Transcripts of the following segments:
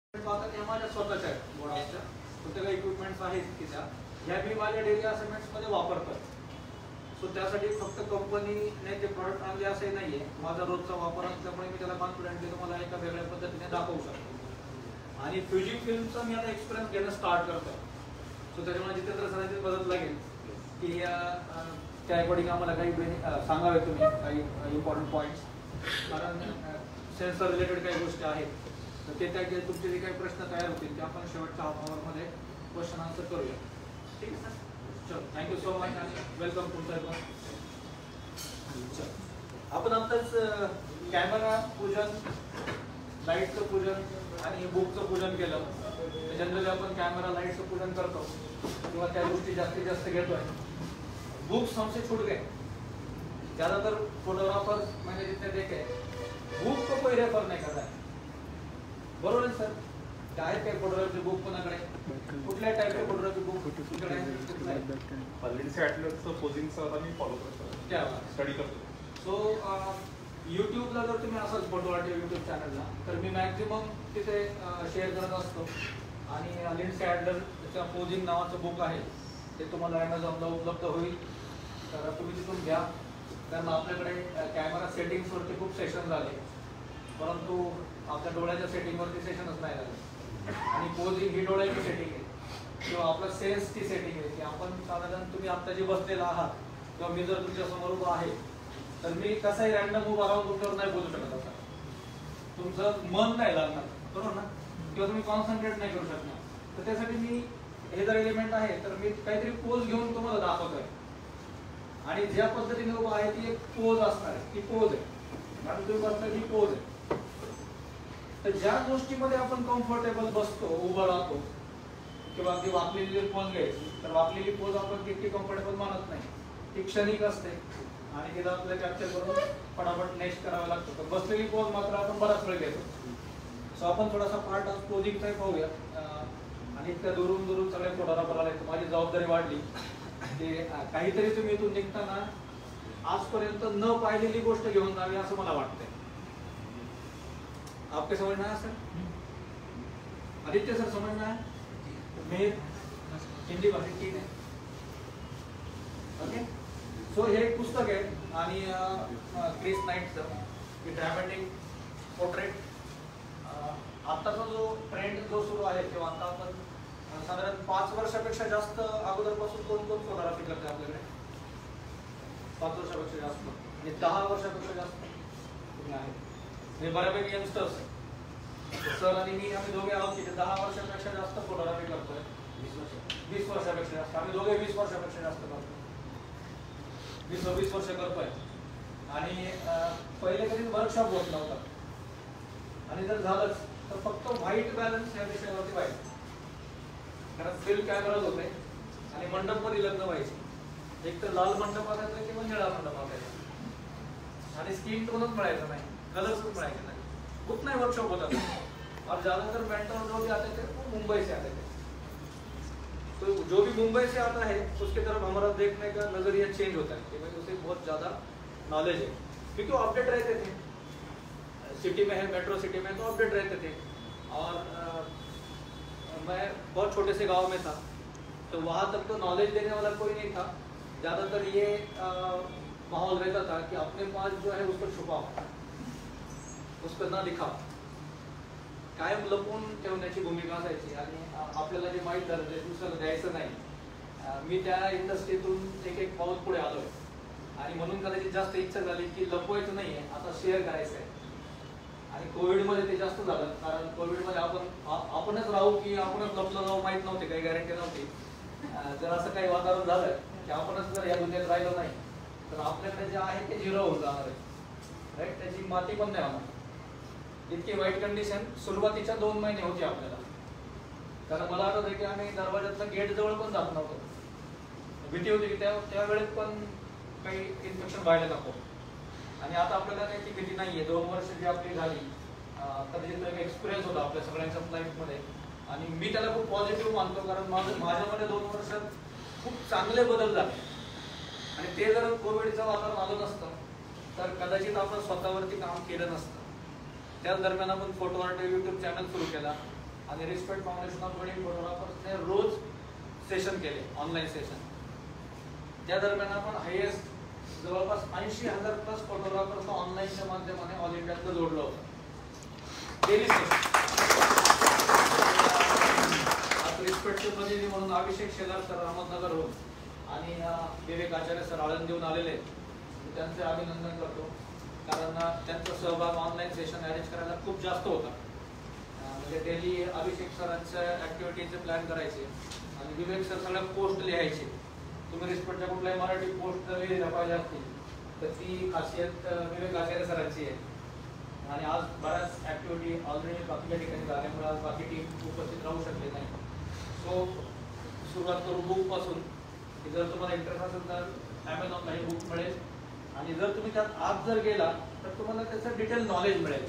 पाहतात ह्या माझ्या स्वतःच्या आहेत बोर्डाच्या, फक्त काही इक्विपमेंट्स आहेत की ह्या मी माझ्या डेली असाइनमेंट्समध्ये वापरतो. सो त्यासाठी फक्त कंपनीने ते प्रॉडक्ट आणले असंही नाही आहे, माझा रोजचा वापर असल्यामुळे मी त्याला कॉन्फिडेंटली तुम्हाला एका वेगळ्या पद्धतीने दाखवू शकतो. आणि फ्युजी फिल्मचा मी आता एक्सपिरियन्स घेणं स्टार्ट करतो. सो त्याच्यामुळे जितेंद्र सरांची मदत लागेल की त्या अकॉर्डिंग आम्हाला काही सांगावे तुम्ही काही इम्पॉर्टंट पॉईंट्स, कारण सेन्सर रिलेटेड काही गोष्टी आहेत तर ते त्या तुमचे जे काही प्रश्न तयार होतील ते आपण शेवटच्या हाफ आवरमध्ये क्वेश्चन आन्सर करूया. ठीक आहे सर, चलो थँक्यू सो मच आणि वेलकम तुमचं पण. आपण आताच कॅमेरा पूजन, लाईटचं पूजन आणि बुकचं पूजन केलं. जनरली आपण कॅमेरा लाईटचं पूजन करतो किंवा त्या गोष्टी जास्तीत जास्त घेतोय. बुक्स हमसे छूट गए, ज़्यादातर फोटोग्राफर्स मैंने जितने देखे बुक को कोई रेफर नहीं करता है. बरोबर आहे सर? काय काय फोटोग्राफी बुक कोणाकडे, कुठल्या टाईपचे फोटोग्राफी बुक तुमच्याकडे आहे? लिंडसे ॲटलसचं पोझिंगचं आता मी फॉलो करतो, त्या स्टडी करतो. सो यूट्यूबला जर तुम्ही असाच फोटोग्राफी यूट्यूब चॅनलला तर मी मॅक्झिमम तिथे शेअर करत असतो. आणि लिंडसे ॲटलसचं पोझिंग नावाचं बुक आहे ते तुम्हाला ॲमेझॉनला उपलब्ध होईल, तर तुम्ही तिथून घ्या. कारण आपल्याकडे कॅमेरा सेटिंग्सवरती खूप सेशन झाले, परंतु आपल्या डोळ्याच्या सेटिंगवरती सेशनच नाही झालं. आणि पोझिंग ही डोळ्याची सेटिंग आहे किंवा आपलं सेन्सची सेटिंग आहे की आपण साधारण तुम्ही आत्ता जे बसलेला आहात किंवा मी जर तुमच्या समोर उभा आहे तर मी कसाही रॅन्डम उभा राहून तुमच्यावर नाही बोलू शकत. असा तुमचं मन नाही लागणार, बरोबर ना, किंवा तुम्ही कॉन्सन्ट्रेट नाही करू शकणार. तर त्यासाठी मी हे जर एलिमेंट आहे तर मी काहीतरी पोज घेऊन तुम्हाला दाखवतोय. आणि ज्या पद्धतीने उभा आहे ती एक पोज असणार आहे, ती पोज आहे. कारण तुम्ही बसता ही पोज आहे. तर ज्या गोष्टीमध्ये आपण कम्फर्टेबल बसतो, उभं राहतो किंवा अगदी वाकलेली पोज घ्यायची तर वाकलेली पोज आपण तितकी कम्फर्टेबल मानत नाही, ती क्षणिक असते आणि तिला आपल्याला कॅप्चर करून फटाफट नेक्स्ट करावं लागतं. तर बसलेली पोज मात्र आपण बराच वेळ घेतो. सो आपण थोडासा पार्ट ऑफ पोजिंगचा पाहूया. आणि इतक्या दुरून दुरून सगळे फोटोग्राफर आले तर माझी जबाबदारी वाढली की काहीतरी तुम्ही इथून निघताना आजपर्यंत न पाहिलेली गोष्ट घेऊन जावी असं मला वाटतंय. आपके समझ में आया सर? आदित्य सर समझ में आया? मेर हिंदी भाषा ठीक आहे. ओके, सो हे एक पुस्तक आहे आणि क्रिस नाईटचं ड्रॅमॅटिक पोर्ट्रेट. आत्ताचा जो ट्रेंड जो सुरू आहे किंवा आता आपण साधारण 5 वर्षापेक्षा जास्त अगोदरपासून कोण कोण फोटोग्राफी करते आपल्याकडे? 5 वर्षापेक्षा जास्त आणि 10 वर्षापेक्षा जास्त तुम्ही आहे. हे बऱ्यापैकी यंगस्टर्स सर आणि मी, आम्ही दोघे आहोत की 10 वर्षापेक्षा जास्त फोटोग्राफी करतोय. 20 वर्षापेक्षा जास्त, आम्ही दोघे 20 वर्षापेक्षा जास्त करतोय, 20-26 वर्ष करतोय. आणि पहिले कधी वर्कशॉप होत नव्हता आणि जर झालंच तर फक्त व्हाईट बॅलन्स या विषयावरती व्हायचं. कारण फिल्म कॅमेराज होते आणि मंडपमध्ये लग्न व्हायचे. एक तर लाल मंडप असायचा किंवा निळा मंडप असायचा आणि स्किन टोनच मिळायचं नाही, कलर्स पण मिळायचे नाही. कुछ नहीं वर्कशॉप होता था और ज़्यादातर मेंटर जो भी आते थे वो मुंबई से आते थे. तो जो भी मुंबई से आता है उसकी तरफ हमारा देखने का नज़रिया चेंज होता है कि भाई उसे बहुत ज़्यादा नॉलेज है, क्योंकि वो अपडेट रहते थे. सिटी में है, मेट्रो सिटी में, तो अपडेट रहते थे. और मैं बहुत छोटे से गांव में था तो वहाँ तक तो नॉलेज देने वाला कोई नहीं था. ज़्यादातर ये माहौल रहता था कि अपने पास जो है उसको छुपाओ, उसको न दिखाओ, कायम लपून ठेवण्याची भूमिका असायची. आणि आपल्याला जे माहीत झालं ते दुसऱ्याला द्यायचं नाही. मी त्या इंडस्ट्रीतून एक पाऊल पुढे आलोय आणि म्हणून कदाचित जास्त इच्छा झाली की लपवायचं नाही आहे, आता शेअर करायचं आहे. आणि कोविडमध्ये ते जास्त झालं, कारण कोविडमध्ये आपणच राहू की आपणच लपलं जाऊ माहीत नव्हते, काही गॅरंटी नव्हती. जर असं काही वातावरण झालं की आपणच जर या दुनियेत राहिलं नाही तर आपल्याकडे जे आहे ते झिरो होऊन जाणार आहे, राईट. त्याची माती पण नाही होणार. इतकी वाईट कंडिशन सुरुवातीच्या 2 महिने होती आपल्याला. कारण मला आठवतं की आम्ही दरवाजातलं गेट जवळ पण जात नव्हतो, भीती होती की त्या वेळेत पण काही इन्फेक्शन व्हायला नको. आणि आता आपल्याला त्याची भीती नाही आहे. 2 वर्ष जी आपली झाली कदाचित एक एक्सपिरियन्स होता आपल्या सगळ्यांच्या लाईफमध्ये आणि मी त्याला खूप पॉझिटिव्ह मानतो. कारण माझ्यामध्ये 2 वर्षात खूप चांगले बदल झाले आणि ते जर कोविडचं वातावरण आलं नसतं तर कदाचित आपण स्वतःवरती काम केलं नसतं. त्याच दरम्यान आपण फोटो आर्ट यूट्यूब चॅनल सुरू केला आणि रिस्पेक्ट फाउंडेशन ऑफ वेडिंग फोटोग्राफर्सने रोज सेशन केले, ऑनलाईन सेशन. त्या दरम्यान आपण हायेस्ट जवळपास 80,000 प्लस फोटोग्राफर्स ऑनलाईनच्या माध्यमाने ऑल इंडियातलं जोडलं होतं. Daily session. आता रिस्पेक्टचे प्रतिनिधी म्हणून अभिषेक शेलार सर अहमदनगरहून आणि विवेक आचार्य सर आळंदीहून आलेले, त्यांचे अभिनंदन करतो. कारण त्यांचा सहभाग ऑनलाईन सेशन अरेंज करायला खूप जास्त होता. म्हणजे डेली अभिषेक सरांच्या ॲक्टिव्हिटीचे प्लॅन करायचे आणि विवेक सर सगळ्या पोस्ट लिहायचे. तुम्ही रिस्पेक्टच्या कुठल्याही मराठी पोस्ट जर लिहिल्या पाहिजे असतील तर ती खासियत विवेक आचार्य सरांची आहे. आणि आज बऱ्याच ॲक्टिव्हिटी ऑलरेडी बाकीच्या ठिकाणी झाल्यामुळे आज बाकी टीम उपस्थित राहू शकले नाही. सो सुरुवात करू बुकपासून, की जर तुम्हाला इंटरेस्ट असेल तर ॲमेझॉनला ही बुक मिळेल आणि जर तुम्ही त्यात आत जर गेला तर तुम्हाला त्याचं डिटेल नॉलेज मिळेल.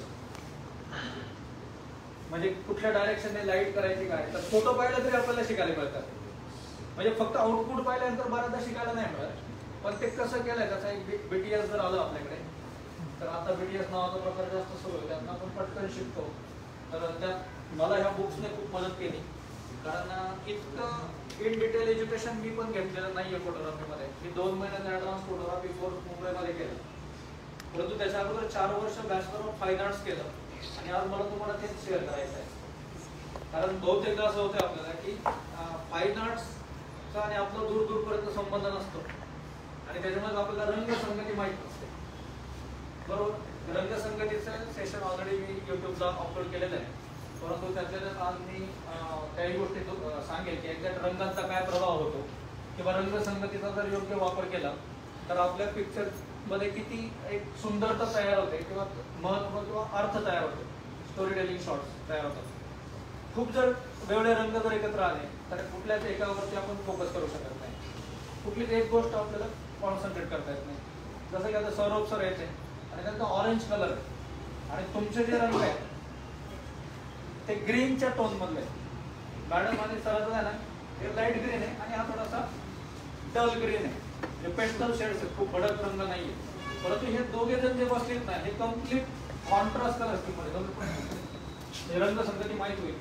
म्हणजे कुठल्या डायरेक्शनने लाईट करायची काय, तर फोटो पाहिला तरी आपल्याला शिकायला मिळतात. म्हणजे फक्त आउटपुट पाहिल्यानंतर बऱ्याचदा शिकायला नाही मिळत, पण ते कसं केलंय त्याचा एक BTS जर आलं आपल्याकडे, तर आता BTS नावाचा प्रकार जास्त सुरू आहे, त्यांना आपण पटकन शिकतो. तर त्यात मला ह्या बुक्सने खूप मदत केली. कारण इतकं इन डिटेल एज्युकेशन मी पण घेतलेलं नाही आहे फोटोग्राफीमध्ये. मी 2 महिन्याचा ॲडव्हान्स फोटोग्राफी कोर्स मुंबईमध्ये केला, परंतु त्याच्या अगोदर 4 वर्ष बॅचलर ऑफ फाईन आर्ट्स केलं. आणि आज मला तुम्हाला तेच शेअर करायचं आहे. कारण बहुतेकदा असं होतं आपल्याला की फाईन आर्ट्सचा आणि आपला दूर दूरपर्यंत संबंध नसतो आणि त्याच्यामुळे आपल्याला रंगसंगती माहीत नसते. बरोबर, रंगसंगतीचं सेशन ऑलरेडी मी यूट्यूबला अपलोड केलेलं आहे. परंतु त्याच्यात आज मी काही गोष्टी सांगेल की एक्झॅक्ट रंगांचा काय प्रभाव होतो किंवा रंगसंगतीचा जर योग्य वापर केला तर आपल्या पिक्चरमध्ये किती एक सुंदरता तयार होते किंवा महत्त्व किंवा अर्थ तयार होतो, स्टोरी टेलिंग शॉर्ट्स तयार होतात. खूप जर वेगळे रंग जर एकत्र आले तर कुठल्याच एकावरती आपण फोकस करू शकत नाही, कुठलीच एक गोष्ट आपल्याला कॉन्सन्ट्रेट करता येत नाही. जसं की आता सौरभ सर यायचे आणि त्यांचा ऑरेंज कलर आणि तुमचे जे रंग आहेत ते ग्रीनच्या टोन मधले. मॅडम आणि सरांचं आहे ना, हे लाईट ग्रीन आहे आणि हा थोडासा डल ग्रीन आहे. हे पेस्टल शेड्स आहेत, खूप भडक रंग नाहीये. परंतु हे दोघे जण जे बसलेत ना, हे कम्प्लीट कॉन्ट्रास्ट कलर असतील मध्ये, रंगसंगती माहित होईल.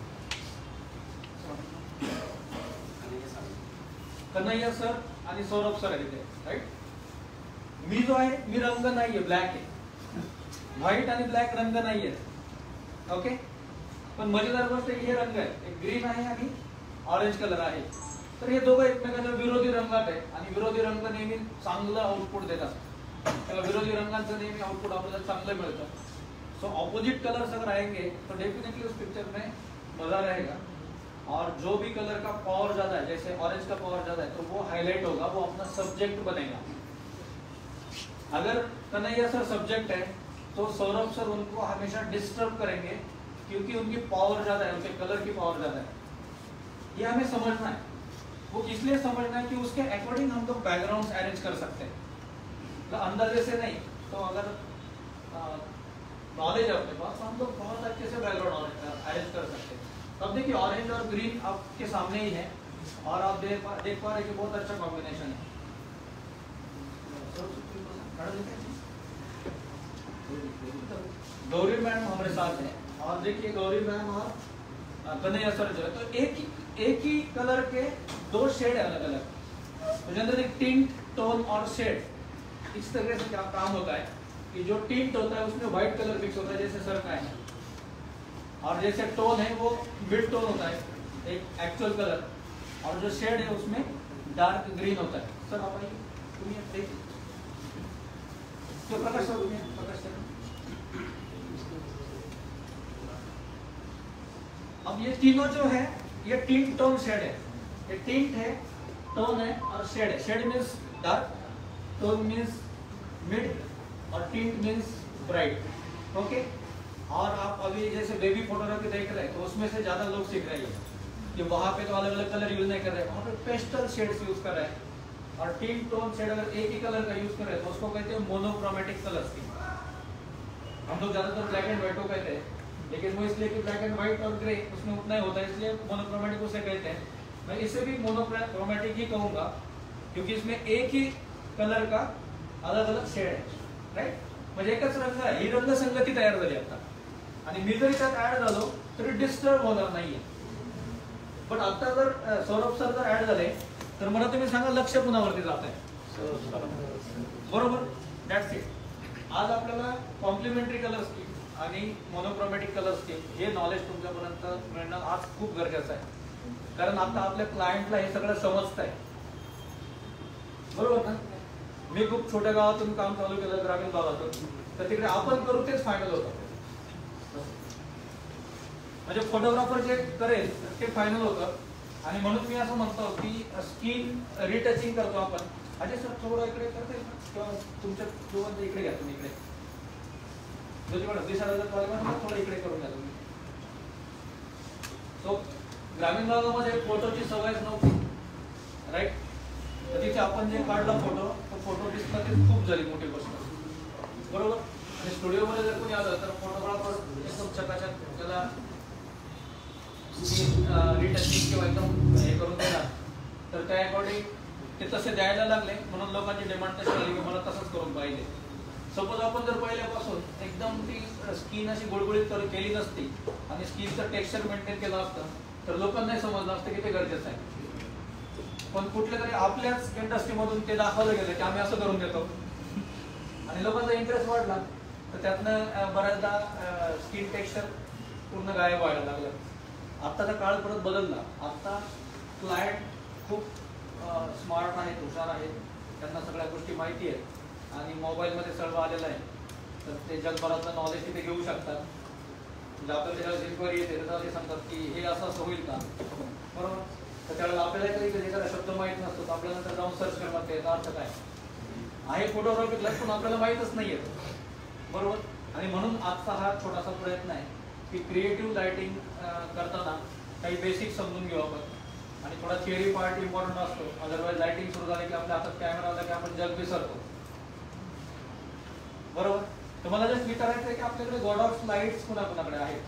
कन्हैया सर आणि सौरभ सर आहेत, राईट. मी जो आहे मी रंग नाहीये, ब्लॅक आहे. व्हाईट आणि ब्लॅक रंग नाहीये, ओके. पण मजेदार गोष्ट हे रंग आहेत, एक ग्रीन आहे आणि ऑरेंज कलर आहे. तर हे दोघं एकमेकांच्या विरोधी रंगात आहे आणि विरोधी रंग नेहमी चांगलं आउटपुट देतात. तेव्हा विरोधी रंगांचं नेहमी आउटपुट आपल्याला चांगलं मिळतं. सो ऑपोजिट कलर्स अगर आएंगे तो डेफिनेटली उस पिक्चर में मजा रहेगा. और जो भी कलर का पावर ज्यादा है, जैसे ऑरेंज का पावर ज्यादा है, तो वो हाईलाइट होगा, वो अपना सब्जेक्ट बनेगा. अगर कन्हैया सर सब्जेक्ट है तो सौरभ सर उनको हमेशा डिस्टर्ब करेंगे क्योंकि उनकी पावर ज्यादा है, उनके कलर की पावर ज्यादा है. ये हमें समझना है. वो इसलिए समझना है कि उसके अकॉर्डिंग हम लोग बैकग्राउंड अरेंज कर सकते हैं. तो अंदाजे से नहीं, तो अगर नॉलेज है अपने पास, हम लोग बहुत अच्छे से बैकग्राउंड अरेंज कर सकते हैं. अब देखिए ऑरेंज और ग्रीन आपके सामने ही है और आप देख पा रहे कि बहुत अच्छा कॉम्बिनेशन है. गौरी मैम हमारे साथ हैं और देखिए गौरी मैम और कन्हैया सर जो है, तो एक ही कलर के 2 शेड है अलग अलग. तो जनरली टिंट, टोन और शेड इस तरह से क्या काम होता है कि जो टिंट होता है उसमें व्हाइट कलर मिक्स होता है, जैसे सर का है. और जैसे टोन है वो मिड टोन होता है, एक एक्चुअल कलर. और जो शेड है उसमें डार्क ग्रीन होता है. सर आप आइए, तुम्हें तो प्रकाश सर, प्रकाश सर. अब ये तीनों जो है ये टिंट, टोन, शेड है. ये टिंट है, टोन है और शेड है. Shade means dark, tone means mid और टिंट मीन्स ब्राइट, ओके. और आप अभी जैसे बेबी फोटोग्राफी देख रहे हैं तो उसमें से ज्यादा लोग सीख रहे हैं कि वहाँ पे तो अलग अलग कलर यूज नहीं कर रहे हैं, वहाँ पे पेस्टल शेड्स यूज कर रहे हैं. और टिंट, टोन, शेड अगर एक ही कलर का यूज कर रहे हैं तो उसको कहते हैं मोनोक्रोमेटिक कलर्स की. हम लोग ज्यादातर ब्लैक एंड व्हाइट को कहते हैं, लेकिन वो इसलिए कि ब्लैक एंड व्हाइट और ग्रे उसमें उतना ही होता है, इसलिए मोनोक्रोमेटिक उसे कहते हैं. मैं इसे भी मोनोक्रोमेटिक ही कहूंगा क्योंकि इसमें एक ही कलर का अलग अलग शेड है, राईट. म्हणजे एकच रंग आहे, ही रंगसंगती तयार झाली आता. आणि मी जरी त्यात ऍड झालो तरी डिस्टर्ब होणार नाहीये. पण आता जर सौरभ सर जर ऍड झाले तर मला तुम्ही सांगा लक्ष कुणावरती जात आहे. बरोबर, दॅट्स इट. आज आपल्याला कॉम्प्लिमेंटरी कलर स्कीम आणि मोनोक्रोमॅटिक कलर स्कीम हे नॉलेज तुमच्यापर्यंत मिळणं आज खूप गरजेचं आहे. कारण आता आपल्या क्लायंटला हे सगळं समजत आहे. बरोबर ना. मी खूप छोट्या गावातून काम चालू केलं, ग्रामीण भागातून, तर तिकडे आपण करू तेच फायनल होतं. म्हणजे फोटोग्राफर जे करेल ते फायनल होतं. आणि म्हणून मी असं म्हणतो की स्किन रिटचिंग करतो आपण. अजय सर थोडं इकडे करता येईल किंवा तुमच्या दोघांचं इकडे घ्या तुम्ही, इकडे थोडं इकडे करून घ्या तुम्ही. सो ग्रामीण भागामध्ये फोटोची सवयच नव्हती, राईट. तर तिथे आपण जे काढला फोटो, तो फोटो दिसला ते खूप झाली मोठी गोष्ट. बरोबर. आणि स्टुडिओमध्ये जर कोणी आलं तर फोटोग्राफर एकदम चकाचक त्याला रिटचिंग किंवा एकदम हे करून देणार. तर त्या अकॉर्डिंग ते तसे द्यायला लागले, म्हणून लोकांची डिमांड तशी झाली की मला तसंच करून पाहिजे. सपोज आपण जर पहिल्यापासून एकदम ती स्किन अशी गुळगुळीत केली नसती आणि स्किनचं टेक्स्चर मेंटेन केलं असतं तर लोकांनाही समजलं असतं की ते गरजेचं आहे. पण कुठल्या तरी आपल्याच इंडस्ट्रीमधून ते दाखवलं गेलं की आम्ही असं करून देतो आणि लोकांचा इंटरेस्ट वाढला, तर त्यातनं बऱ्याचदा स्किन टेक्स्चर पूर्ण गायब व्हायला लागलं. आत्ताचा काळ परत बदलला. आता क्लायंट खूप स्मार्ट आहेत, हुशार आहेत, त्यांना सगळ्या गोष्टी माहिती आहेत आणि मोबाईलमध्ये सर्व आलेलं आहे. तर ते जगभरातलं नॉलेज तिथे घेऊ शकतात. म्हणजे आपल्याला ज्यावेळेस इन्क्वायरी येते त्याला ते सांगतात की हे असं होईल का, बरोबर. तर त्यावेळेला आपल्याला कधी कधी एखादा शब्द माहीत नसतो, तर आपल्याला नंतर जाऊन सर्च करतात त्याचा अर्थ काय आहे. फोटोग्राफी क्लास पण आपल्याला माहीतच नाही येत, बरोबर. आणि म्हणून आजचा हा छोटासा प्रयत्न आहे की क्रिएटिव्ह लाइटिंग करताना काही बेसिक समजून घेऊ आपण. आणि थोडा थिअरी पार्ट इम्पॉर्टंट असतो. अदरवाईज लाइटिंग सुरू झाली की आपल्या हातात कॅमेरा आला की आपण जग विसरतो, बरोबर. तर मला जस्ट विचारायचं आहे की आपल्याकडे गॉडॉक्स लाईट्स कुणाकुणाकडे आहेत.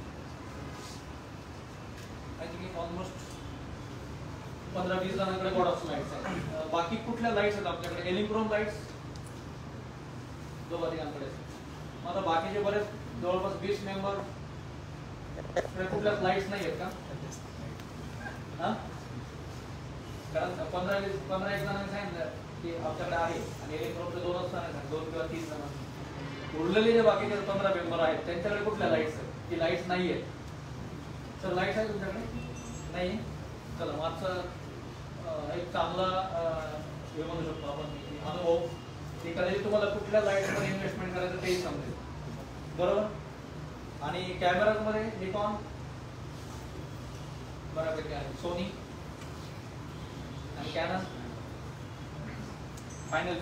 आय थिंक ऑलमोस्ट 15-20 जणांकडे गॉडॉक्स लाईट्स आहेत. बाकी कुठल्या लाईट्स आहेत आपल्याकडे? एलिंक्रोम लाईट्स दोघांकडे. मग आता बाकीचे बरेच जवळपास 20 मेंबर कुठल्याच लाईट्स नाही आहेत का? कारण 15-1 जणांनी सांगितलं की आपल्याकडे आहे आणि एलिंक्रोमचे 2च जण, 2 किंवा 3 जण. उरलेले जे बाकीचे 15 मेंबर आहेत त्यांच्याकडे कुठल्या लाईट्स आहेत? की लाईट्स नाही आहेत. तर लाईट्स आहे तुमच्याकडे? नाही. चला, मागचं एक चांगला हे म्हणू शकतो आपण अनुभव की कदाचित तुम्हाला कुठल्या लाईट्समध्ये इन्व्हेस्टमेंट करायचं तेही समजेल, बरोबर. आणि कॅमेरामध्ये निकॉन बऱ्यापैकी आहे, सोनी आणि कॅनन, फायनल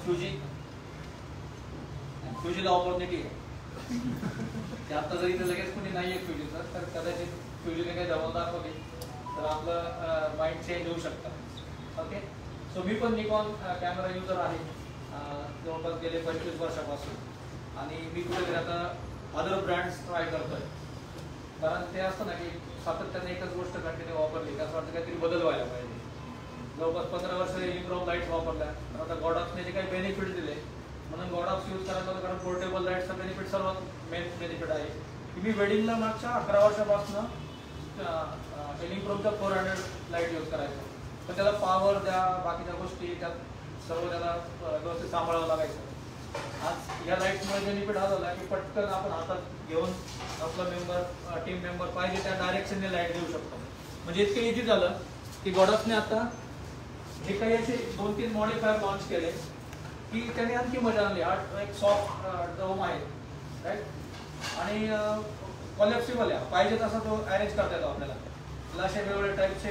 फ्युजीला ऑपॉर्च्युनिटी आहे. ते आता जरी इथे लगेच कोणी नाही आहे फ्युजीचं, तर कदाचित फ्युजीने काही जवळ दाखवली तर आपलं माइंड चेंज होऊ शकतं. ओके. सो मी पण निकॉन कॅमेरा युजर आहे जवळपास गेले 25 वर्षापासून. आणि मी कुठेतरी आता अदर ब्रँड्स ट्राय करतोय. कारण ते असतं ना की सातत्याने एकच गोष्ट कंटिन्यू वापरली की असं वाटतं काहीतरी बदल व्हायला पाहिजे. जवळपास 15 वर्ष एलिंक्रोम लाईट्स वापरल्या, तर आता गॉडॉक्सने जे काही बेनिफिट दिले म्हणून गॉडॉक्स यूज करायला होतं. कारण पोर्टेबल लाईट्सचा बेनिफिट सर्वात मेन बेनिफिट आहे की मी वेडिंगला मागच्या 11 वर्षापासून एलिंक्रोमचा 400 लाईट यूज करायचो. तर त्याला पॉवर द्या, बाकीच्या गोष्टी त्यात सर्व त्याला व्यवस्थित सांभाळावं लागायचं. आज या लाईट्समुळे बेनिफिट हा झाला की पटकन आपण हातात घेऊन आपला मेंबर, टीम मेंबर पाहिजे त्या डायरेक्शनने लाईट देऊ शकतो. म्हणजे इतकं इझी झालं की गॉडॉक्सने आता हे काही असे 2-3 मॉडिफायर लॉन्च केले की त्याने आणखी मजा आणली. एक सॉफ्ट डोम आहे, राईट. आणि कॉलेप्सिबल आहे, पाहिजे तसा तो अरेंज करता येतो आपल्याला. असे वेगवेगळ्या टाईपचे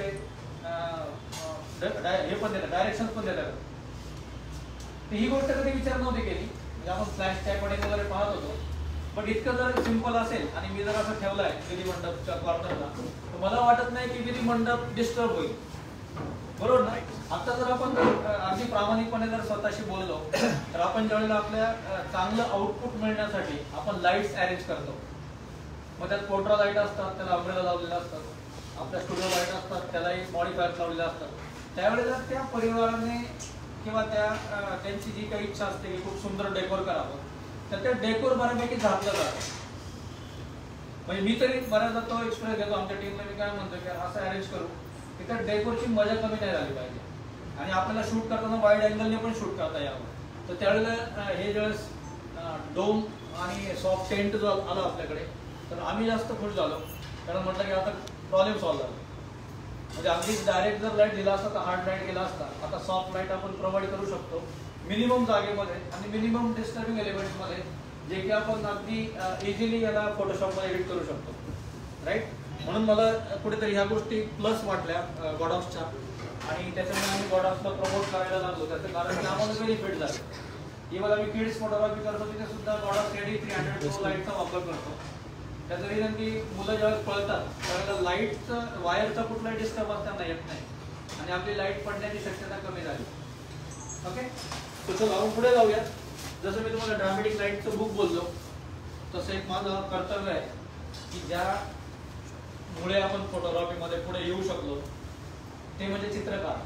हे पण देतात, डायरेक्शन पण देतात. तर ही गोष्ट कधी विचार नव्हती केली. म्हणजे आपण फ्लॅश टाईपमध्ये वगैरे पाहत होतो, पण इतकं जर सिम्पल असेल आणि मी जर असं ठेवलं आहे विधी मंडपच्या कॉर्नरला, तर मला वाटत नाही की विधी मंडप डिस्टर्ब होईल, बरोबर ना. आता जर आपण अगदी प्रामाणिकपणे जर स्वतःशी बोललो तर आपण ज्यावेळेला आपल्या चांगलं आउटपुट मिळण्यासाठी आपण लाईट्स अरेंज करतो. मग त्यात पोर्ट्रा लाईट असतात, त्याला अम्ब्रेला लावलेल्या असतात. आपल्या स्टुडिओ लाईट असतात, त्यालाही मॉडिफायर लावलेले असतात. त्यावेळेला त्या परिवाराने किंवा त्यांची जी काही इच्छा असते की खूप सुंदर डेकोर करावं, तर त्या डेकोर बऱ्यापैकी झाकलं जातं. म्हणजे मी तरी बऱ्याचदा तो एक्सप्रेस घेतो आमच्या टीमला. मी काय म्हणतो की असं अरेंज करू की त्या डेकोरची मजा कमी नाही झाली पाहिजे आणि आपल्याला शूट करताना वाईड अँगलने पण शूट करता यावं. तर त्यावेळेला हे ज्यावेळेस डोम आणि सॉफ्ट टेंट जो आला आपल्याकडे तर आम्ही जास्त खुश झालो. कारण म्हटलं की आता प्रॉब्लेम सॉल्व्ह झाला. म्हणजे अगदी डायरेक्ट जर लाईट दिला असता तर हार्ड लाईट गेला असता. आता सॉफ्ट लाईट आपण प्रोव्हाइड करू शकतो मिनिमम जागेमध्ये आणि मिनिमम डिस्टर्बिंग एलिमेंट्समध्ये, जे की आपण अगदी इझिली याला फोटोशॉपमध्ये एडिट करू शकतो. राईट. म्हणून मला कुठेतरी ह्या गोष्टी प्लस वाटल्या गॉडॉक्सच्या आणि त्याच्यामुळे आम्ही गॉडॉक्सला प्रमोट करायला लागलो. त्याचं कारण की आम्हाला बेनिफिट झालं. इव्हन आम्ही किड्स फोटोग्राफी करतो तिथे सुद्धा गॉडॉक्स एडी 300 प्रो लाईटचा वापर करतो. त्याचं रिझन की मुलं ज्यावेळेस पळतात त्यावेळेला लाईटचं वायरचा कुठलाही डिस्टर्बन्स त्यांना येत नाही आणि आपली लाईट पडण्याची शक्यता कमी झाली. ओके. तर चला आपण पुढे जाऊया. जसं मी तुम्हाला ड्रामॅटिक लाईटचं बुक बोललो तसं एक माझं कर्तव्य आहे की ज्यामुळे आपण फोटोग्राफीमध्ये पुढे येऊ शकलो ते म्हणजे चित्रकार.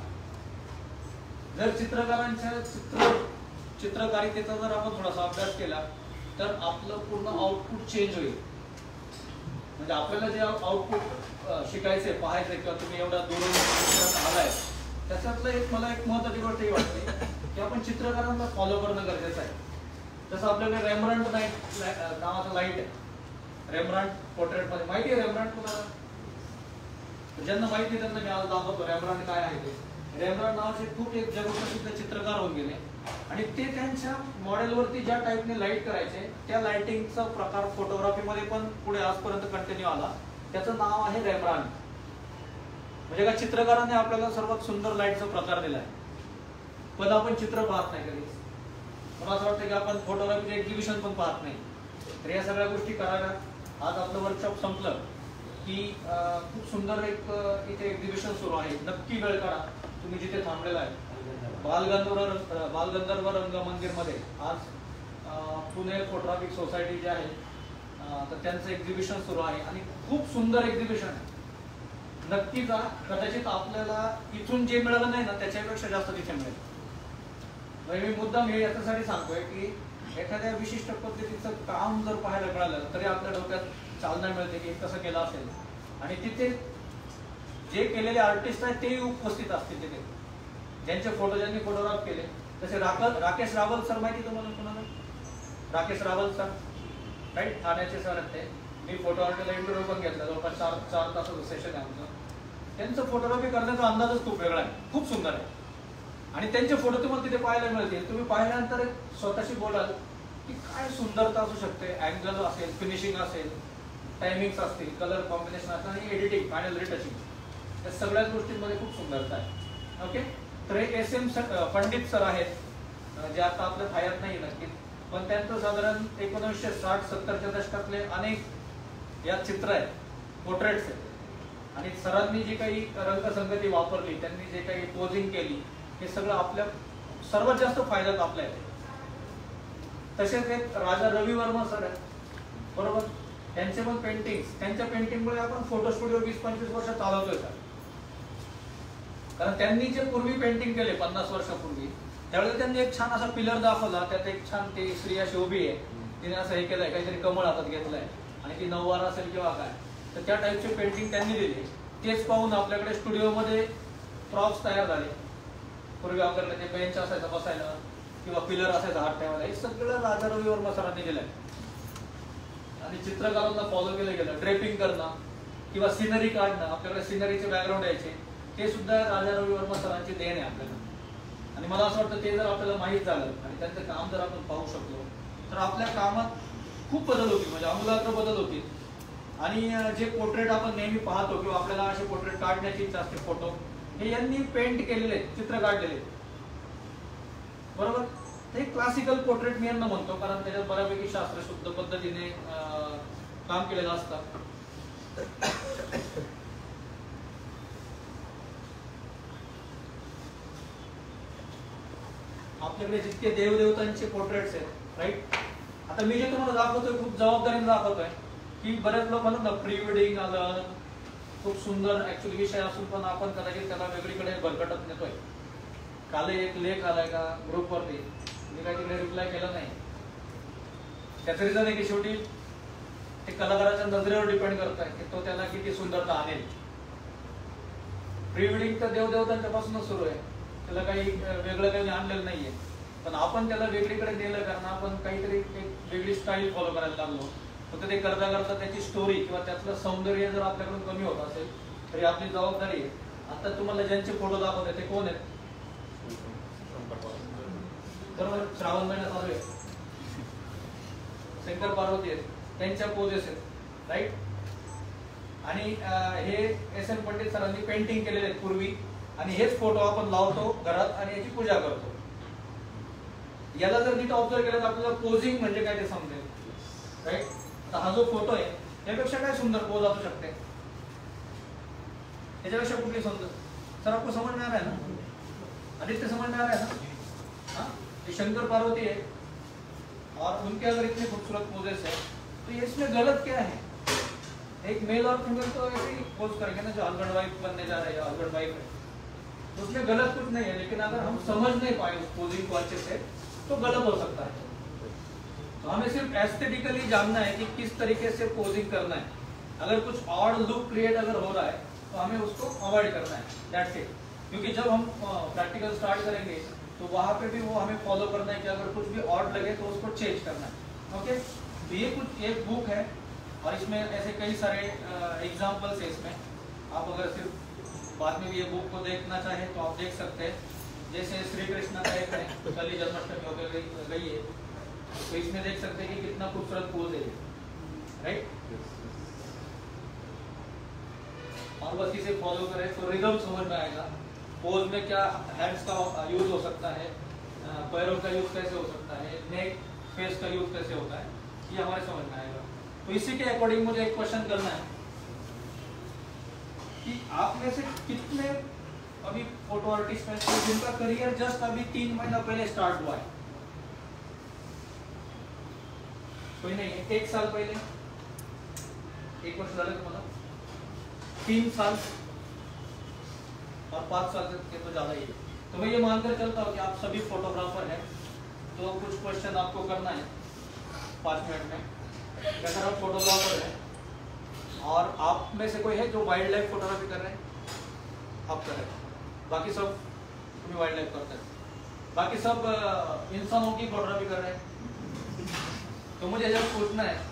जर चित्रकारांच्या चित्रकारितेचा जर आपण थोडासा अभ्यास केला तर आपलं पूर्ण आउटपुट चेंज होईल. म्हणजे आपल्याला जे आउटपुट शिकायचे पाहायचे किंवा तुम्ही एवढा दूर आलाय त्याच्यातलं एक मला एक महत्त्वाची गोष्ट ही वाटते की आपण चित्रकारांना फॉलो करणं गरजेचं आहे. जसं आपल्याकडे रेमब्रांड नावाचं लाईट आहे. रेमब्रांड पोर्ट्रेटमध्ये माहिती आहे रेमब्रांड तुम्हाला? ज्यांना माहिती आहे त्यांना मी आज दाखवतो रेमब्रांड काय आहे ते. रेमब्रांड नावाचे खूप एक जगप्रसिद्ध चित्रकार होऊन गेले आणि ते त्यांच्या मॉडेलवरती ज्या टाईपने लाईट करायचे त्या लाईटिंगचा प्रकार फोटोग्राफीमध्ये पण पुढे आजपर्यंत कंटिन्यू आला. त्याचं नाव आहे रेमब्रांड. म्हणजे का चित्रकाराने आपल्याला सर्वात सुंदर लाईटचा प्रकार दिलाय पण आपण चित्र पाहत नाही कधी. मला असं वाटतं की आपण फोटोग्राफीचे एक्झिबिशन पण पाहत नाही. तर या सगळ्या गोष्टी कराव्या. आज आपलं वर्कशॉप संपलं की खूप सुंदर एक इथे एक्झिबिशन सुरू आहे. नक्की वेळ काढा तुम्ही जिथे थांबलेला आहे. बालगंधर्व रंगमंदिरमध्ये आज पुणे फोटोग्राफिक सोसायटी जे आहे तर त्यांचं एक्झिबिशन सुरू आहे आणि खूप सुंदर एक्झिबिशन आहे. नक्की जा. कदाचित आपल्याला इथून जे मिळालं नाही ना त्याच्यापेक्षा जास्त तिथे मिळेल. म्हणजे मी मुद्दाम हे याच्यासाठी सांगतोय की एखाद्या विशिष्ट पद्धतीचं काम जर पाहायला मिळालं तरी आपल्या डोक्यात चालना मिळते की कसं केलं असेल आणि तिथे जे केलेले आर्टिस्ट आहेत ते उपस्थित असतील तिथे, ज्यांचे फोटो ज्यांनी फोटोग्राफ केले. जसे राकेश रावल सर माहिती तुम्हाला कोणाला? राकेश रावल सर राईट, ठाण्याचे सर आहेत ते. मी फोटो आर्टिस्टला इंटरव्ह्यू पण घेतला. जवळपास 4 तासाचं सेशन आहे आमचं. त्यांचं फोटोग्राफी करण्याचा अंदाजच खूप वेगळा आहे. खूप सुंदर आहे आणि त्यांचे फोटो तुम्हाला तिथे पाहायला मिळतील. तुम्ही पाहिल्यानंतर स्वतःशी बोलाल की काय सुंदरता असू शकते. अँगल असेल, फिनिशिंग असेल, टायमिंग्स असतील, कलर कॉम्बिनेशन असेल आणि एडिटिंग, फायनल रिटचिंग, या सगळ्याच गोष्टींमध्ये खूप सुंदरता आहे. ओके. तर हे SM पंडित सर आहेत जे आता आपल्या थायात नाही नक्कीच, पण त्यांचं साधारण 1960-70च्या दशकातले अनेक या चित्र आहेत, पोर्ट्रेट्स आहेत आणि सरांनी जी काही रंगसंगती वापरली, त्यांनी जे काही पोजिंग केली, हे सगळं आपल्या सर्वात जास्त फायद्यात आपल्या येते. तसेच एक राजा रवी वर्मा सर आहेत बरोबर, त्यांचे पण पेंटिंग्स, त्यांच्या पेंटिंगमुळे आपण फोटो स्टुडिओ 20-25 वर्ष चालवतोय सर. कारण त्यांनी जे पूर्वी पेंटिंग केले 50 वर्षापूर्वी, त्यावेळेला त्यांनी एक छान असा पिलर दाखवला, त्यात एक छान ती स्त्री अशी उभी आहे, तिने असं हे केलंय, काहीतरी कमळ हातात घेतलंय आणि ती नऊवार असेल किंवा काय, तर त्या टाईपचे पेंटिंग त्यांनी दिली. तेच पाहून आपल्याकडे स्टुडिओमध्ये प्रॉप्स तयार झाले. पूर्वी आपल्याकडे ते बेंच असायचा बसायला किंवा पिलर असायचा हात ठेवायला, हे सगळं राजा रवी वर्मा सरांनी दिलंय. आणि चित्रकारांना फॉलो केलं गेलं. ड्रेपिंग करणं किंवा सिनरी काढणं, आपल्याकडे सिनरीचे बॅकग्राऊंड यायचे, ते सुद्धा राजा रवी वर्मा सरांची देण आहे आपल्याला. आणि मला असं वाटतं ते जर आपल्याला माहीत झालं आणि त्यांचं काम जर आपण पाहू शकलो तर आपल्या कामात खूप बदल होतील, म्हणजे आमूलाग्र बदल होतील. आणि जे पोर्ट्रेट आपण नेहमी पाहतो किंवा आपल्याला असे पोर्ट्रेट काढण्याची इच्छा असते, फोटो हे यांनी पेंट केलेले, चित्र काढलेले बरोबर. ते क्लासिकल पोर्ट्रेट मी यांना म्हणतो, कारण त्याच्यात बऱ्यापैकी शास्त्रशुद्ध पद्धतीने काम केलेलं असतं. आपल्याकडे जितके देवदेवतांचे पोर्ट्रेट्स आहेत राईट, आता मी जे तुम्हाला दाखवतोय खूप जबाबदारीने दाखवतोय की बरेच लोक म्हणतात ना प्री वेडिंग आलं, खूप सुंदर ऍक्च्युअली विषय असून पण आपण कदाचित त्याला वेगळीकडे भरकटत नेतोय. काल एक लेख आलाय का ग्रुपवरती, मी काही तिकडे रिप्लाय केला नाही. त्याचं रिझन आहे की शेवटी ते कलाकाराच्या नजरेवर डिपेंड करत आहे की तो त्याला किती सुंदरता आणेल. प्री वेडिंग तर देवदेवतांच्यापासूनच सुरू आहे, त्याला काही वेगळं काही आणलेलं नाहीये, पण आपण त्याला वेगळीकडे नेलं कारण आपण काहीतरी एक वेगळी स्टाईल फॉलो करायला लागलो. फक्त ते करता करता त्याची स्टोरी किंवा त्यातलं सौंदर्य जर आपल्याकडून कमी होत असेल तरी आपली जबाबदारी आहे. आता तुम्हाला ज्यांचे फोटो दाखवते ते कोण आहेत? बरोबर, श्रावण महिना चालू आहे, शंकर पार्वती आहेत, त्यांच्या पोजेस आहेत, राईट. आणि हे एस एन पंडित सरांनी पेंटिंग केलेले आहेत पूर्वी, आणि हेच फोटो आपण लावतो घरात आणि याची पूजा करतो. याला जर नीट ऑब्झर्व केलं तर आपल्याला पोजिंग म्हणजे काय ते समजेल, राईट. आता हा जो फोटो आहे त्यापेक्षा काय सुंदर पोज असू शकते, त्याच्यापेक्षा कुठली सुंदर? सर आपको समझ में आ रहा है ना, आदित्य समझ में आ रहा है ना? हाँ, ये शंकर पार्वती है और उनके अगर इतने खूबसूरत पोजेस है तो ये इसमें गलत क्या है? एक मेल और फीमेल तो ऐसे ही पोज करेंगे ना, जो हस्बैंड वाइफ बनने जा रहे हैं, हस्बैंड वाइफ है, तो उसमें गलत कुछ नहीं है. लेकिन अगर हम समझ नहीं पाए उस पोजिंग को अच्छे से तो गलत हो सकता है. तो हमें सिर्फ एस्थेटिकली जानना है कि किस तरीके से पोजिंग करना है. अगर कुछ ऑड लुक क्रिएट अगर हो रहा है तो हमें उसको अवॉइड करना है, दैट्स इट. क्योंकि जब हम प्रैक्टिकल स्टार्ट करेंगे तो वहां पे भी वो हमें फॉलो करना है कि अगर कुछ भी ऑड लगे तो उसको चेंज करना है. ओके, तो ये कुछ एक बुक है और इसमें ऐसे कई सारे एग्जाम्पल्स है. इसमें आप अगर सिर्फ बाद में भी ये बुक को देखना चाहें तो आप देख सकते हैं. जैसे श्री कृष्ण का एक है, कल जन्माष्टमी होकर गई है, तो इसमें देख सकते हैं कि कितना खूबसूरत पोज है, राइट. और बस इसे फॉलो करें तो रिदम समझ में आएगा. पोज में क्या हैंड्स का यूज हो सकता है, पैरों का यूज कैसे हो सकता है, नेक फेस का यूज कैसे होता है, ये हमारे समझ में आएगा. तो इसी के अकॉर्डिंग मुझे एक क्वेश्चन करना है कि आप में से कितने अभी फोटो आर्टिस्ट हैं जिनका करियर जस्ट अभी 3 महीना पहले स्टार्ट हुआ है? कोई नहीं है. 1 साल पहले, 1 वर्ष झालं तुम्हाला, 3 साल और 5 साल के तो ज्यादा ही है. तो मैं ये मानकर चलता हूँ कि आप सभी फोटोग्राफर हैं. तो कुछ क्वेश्चन आपको करना है 5 मिनट में. अगर आप फोटोग्राफर हैं और आप में से कोई है जो वाइल्ड लाइफ फोटोग्राफी कर रहे हैं, आप कर रहे हैं, बाकी सब तुम्हें वाइल्ड लाइफ करते हैं, बाकी सब इंसानों की फोटोग्राफी कर रहे हैं. तो मुझे जब पूछना है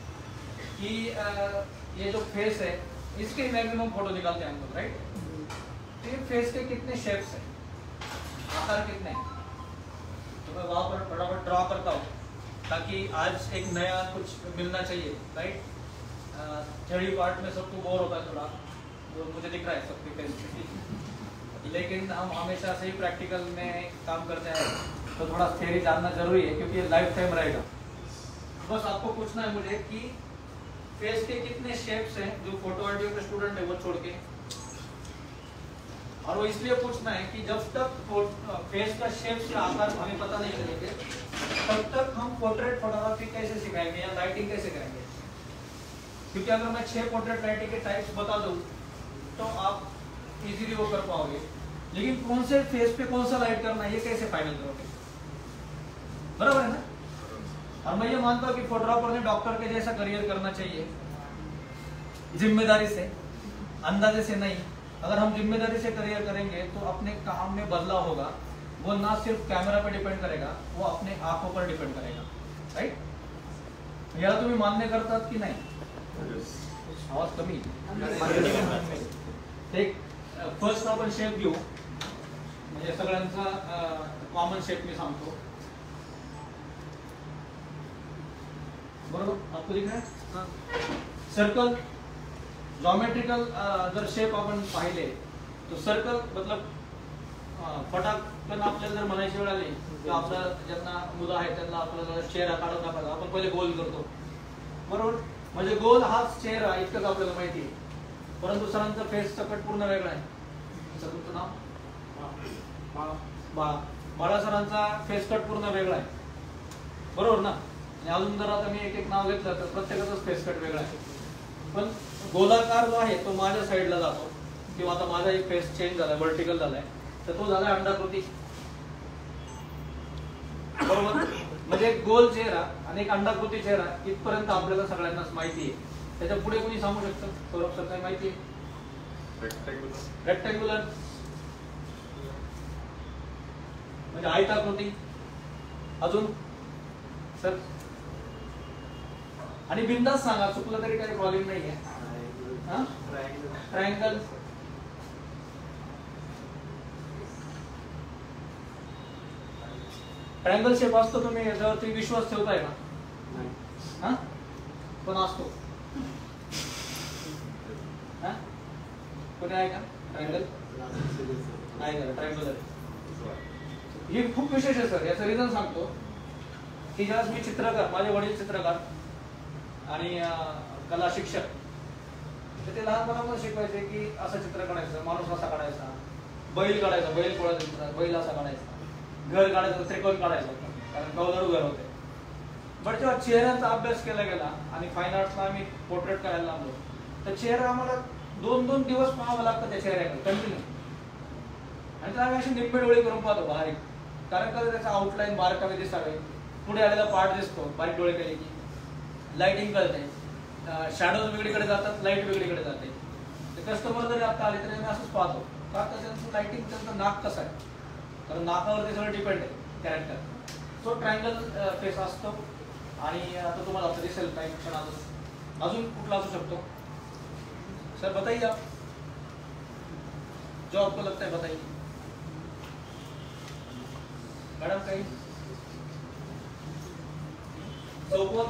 कि ये जो फेस है इसके मैक्सिमम फोटो निकालते हैं हम लोग, राइट. तो ये फेस के कितने शेप्स हैं, आकार कितने हैं, तो मैं वहाँ पर फटाफट ड्रॉ करता हूँ ताकि आज एक नया कुछ मिलना चाहिए, राइट. थ्योरी पार्ट में सबको बोर होता है थोड़ा, तो मुझे दिख रहा है सबके फेस, लेकिन हम हमेशा से ही प्रैक्टिकल में काम करते हैं तो थोड़ा थ्योरी जानना जरूरी है क्योंकि ये लाइफ टाइम रहेगा. बस आपको पूछना है मुझे कि फेस के कितने शेप्स हैं, जो फोटो आर्टियो के स्टूडेंट है वो छोड़ के. और वो इसलिए पूछना है कि जब तक फेस का शेप या आकार हमें पता नहीं चलेंगे तब तक हम पोर्ट्रेट फोटोग्राफी कैसे सिखाएंगे या लाइटिंग कैसे करेंगे. क्योंकि अगर मैं 6 पोर्ट्रेट लाइटिंग के टाइप्स बता दूं तो आप इजीली वो कर पाओगे, लेकिन कौन से फेस पे कौन सा लाइट करना है ये कैसे फाइनल करोगे? बराबर है ना. और मैं ये मानता हूँ कि फोटोग्राफर ने डॉक्टर के जैसा करियर करना चाहिए, जिम्मेदारी से, अंदाजे से नहीं. अगर हम जिम्मेदारी से करियर करेंगे तो अपने काम में बदलाव होगा. वो ना सिर्फ कैमरा पे डिपेंड करेगा, वो अपने आंखों पर डिपेंड करेगा, राइट. याला तुम्ही मान्य करतात की नाही? आवाज कमी. एक फर्स्ट आपण शेप घेऊ, म्हणजे सगळ्यांचा कॉमन शेप मी सांगतो. बरोबर, आपको दिख रहा है सर्कल. जॉमेट्रिकल जर शेप आपण पाहिले तो सर्कल मतलब फटाकन आपल्याला जर म्हणायची वेळ आली तर आपलं ज्यांना मुलं आहेत त्यांना आपल्याला चेहरा काढून दाखवायचा, आपण पहिले गोल करतो, बरोबर. म्हणजे गोल हाच चेहरा इतकंच आपल्याला माहिती आहे. परंतु सरांचा फेस सकट पूर्ण वेगळा आहे. तुमचं नाव बाळा सरांचा फेस कट पूर्ण वेगळा आहे, बरोबर ना. आणि अजून जर आता मी एक एक नाव घेतलं तर प्रत्येकाचाच फेस कट वेगळा आहे. पण गोलाकार जो आहे तो माझ्या साईडला जातो किंवा आता माझा एक फेस चेंज झालाय, व्हर्टिकल झालाय, तर तो झालाय अंडाकृती, बरोबर. म्हणजे एक गोल चेहरा आणि एक अंडाकृती चेहरा इथपर्यंत आपल्याला सगळ्यांनाच माहिती आहे. त्याच्या पुढे कोणी सांगू शकतं? सौरभ सर काय माहिती आहे? रेक्टँग्युलर म्हणजे आयताकृती. अजून सर आणि बिंदास सांगा, चुकलं तरी काही प्रॉब्लेम नाही आहे. ट्रायंगल. ट्रायंगल शेप असतो, तुम्ही याच्यावरती विश्वास ठेवताय का? पण असतो. कोणी आहे का ट्रायंगल? आहे का ट्रायंगल? हे खूप विशेष आहे सर. याचं रिझन सांगतो की ज्यावेळेस मी चित्रकार, माझे वडील चित्रकार आणि कला शिक्षक, तर ते लहानपणापासून शिकवायचे की असं चित्र काढायचं, माणूस असा काढायचा, बैल काढायचा, बैल पोळा चित्र, बैल असा काढायचा, घर काढायचं, त्रिकोण काढायचं कारण कौलारू घर होते. बट जेव्हा चेहऱ्याचा अभ्यास केला गेला आणि फाईन आर्ट्सला आम्ही पोर्ट्रेट करायला लागलो, तर चेहरा आम्हाला 2-2 दिवस पाहावं लागतं त्या चेहऱ्याकडे कंटिन्यू. आणि तर आम्ही अशी निम्मे डोळे करून पाहतो बाहेर, कारण का त्याचा आउटलाईन बारकावे दिसावे, पुढे आलेला पार्ट दिसतो बारीक डोळे केले की, लाइटिंग कळते, शॅडोज वेगळीकडे जातात, लाईट वेगळीकडे जाते. कस्टमर जरी आता आले तरी आम्ही असंच पाहतो का त्याचं लाइटिंग, त्यांचं नाक कसं आहे, कारण नाकावरती सगळं डिपेंड आहे कॅरेक्टर. सो ट्रायंगल फेस असतो. आणि आता तुम्हाला आता दिसेल काही क्षण अजून कुठला असू शकतो सर? बताइए आप, जो आपको लगता है बताइए मॅडम. काही चौकोन.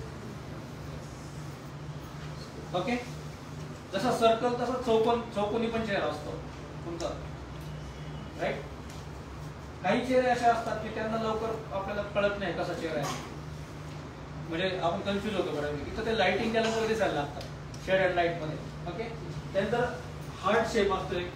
ओके, जसा सर्कल तसा चौकोनी पण चेहरा असतो तुमचा, राईट. काही चेहरे असे असतात की त्यांना लवकर आपल्याला कळत नाही कसा चेहरा आहे, म्हणजे आपण कन्फ्युज होतो बऱ्यापैकी. तर ते लाइटिंग त्याला वगैरे दिसायला लागतात, शेड अँड लाईट मध्ये. ओके, त्यानंतर हार्ट शेप असतो, एक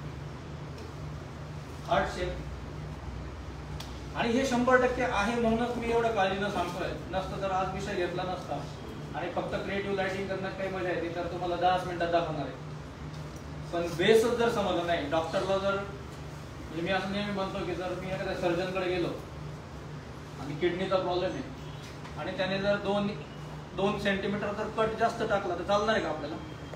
हार्ट शेप. आणि हे 100% आहे म्हणूनच मी एवढं काळजीनं सांगतोय. नसतं तर आज विषय घेतला नसता आणि फक्त क्रिएटिव्ह लाइटिंग करण्यात काही मजा येते तर तुम्हाला 10 मिनिटात दाखवणार आहे. पण बेसच जर समजलं नाही, डॉक्टरला जर, मी असं नेहमी म्हणतो की जर मी एखाद्या सर्जनकडे गेलो आणि किडनीचा प्रॉब्लेम आहे आणि त्याने जर 2 सेंटीमीटर जर कट जास्त टाकला तर चालणार आहे का आपल्याला?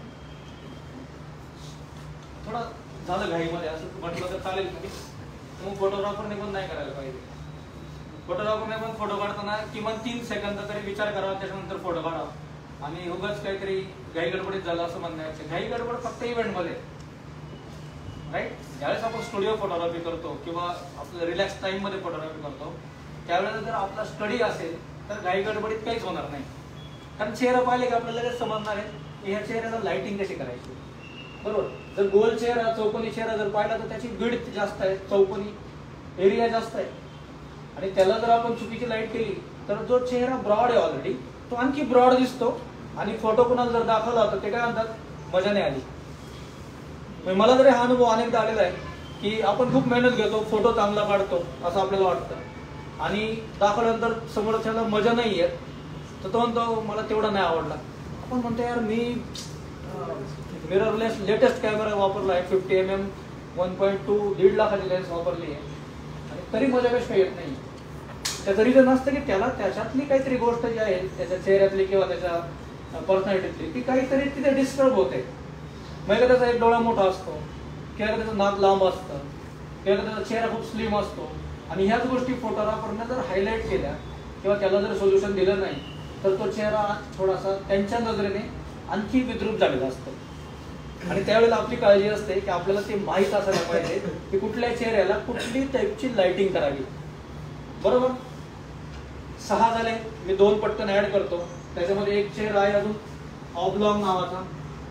थोडा झालं घाईमध्ये असं म्हटलं तर चालेल का? मग फोटोग्राफरने पण नाही करायला पाहिजे. फोटोग्राफरने पण फोटो काढताना किमान 3 सेकंद तरी विचार करावा, त्याच्यानंतर फोटो काढावा. आणि उगाच काहीतरी घाई गडबडीत झालं असं म्हणण्याचे. घाई गडबड फक्त इव्हेंटमध्ये, राईट. ज्यावेळेस आपण स्टुडिओ फोटोग्राफी करतो किंवा आपलं रिलॅक्स टाइम मध्ये फोटोग्राफी करतो, त्यावेळेला जर आपला स्टडी असेल तर घाई गडबडीत काहीच होणार नाही. कारण चेहरा पाहिले की आपल्याला लगेच समजणार आहे की ह्या चेहऱ्याला लाइटिंग कशी करायची, बरोबर. जर गोल चेहरा, चौकोनी चेहरा जर पाहिला तर त्याची विड्थ जास्त आहे, चौकोनी एरिया जास्त आहे. आणि त्याला जर आपण चुकीची लाईट केली तर जो चेहरा ब्रॉड आहे ऑलरेडी तो आणखी ब्रॉड दिसतो. आणि फोटो कोणाला जर दाखवला तर ते काय म्हणतात, मजा नाही आली. मला तरी हा अनुभव अनेकदा आलेला आहे की आपण खूप मेहनत घेतो, फोटो चांगला काढतो असं आपल्याला वाटतं आणि दाखवल्यानंतर समोरच्याला मजा नाही येत, तर तो म्हणतो मला तेवढा नाही आवडला. आपण म्हणतो यार मी मिररलेस लेटेस्ट कॅमेरा वापरला आहे, 50 mm 1.2 1.5 लाखाची लेन्स वापरली आहे आणि तरी मजा कशी काही येत नाही. त्याचं रिझन असतं की त्याला त्याच्यातली काहीतरी गोष्ट जी आहे त्याच्या चेहऱ्यातली किंवा त्याच्या पर्सनॅलिटीतली ती काहीतरी तिथे डिस्टर्ब होते. म्हणजे त्याचा एक डोळा मोठा असतो किंवा त्याचं नाक लांब असतं किंवा त्याचा चेहरा खूप स्लिम असतो. आणि ह्याच गोष्टी फोटोग्राफरने जर हायलाईट केल्या किंवा त्याला जर सोल्युशन दिलं नाही तर तो चेहरा थोडासा त्यांच्या नजरेने आणखी विद्रूप झालेला असतो. आणि त्यावेळेला आपली काळजी असते की आपल्याला ते माहीत असायला पाहिजे की कुठल्या चेहऱ्याला कुठली टाईपची लाइटिंग करावी, बरोबर. 6 झाले, मी 2 पटकन ऍड करतो. त्याच्यामध्ये एक चेहरा आहे अजून ऑब्लॉंग नावाचा,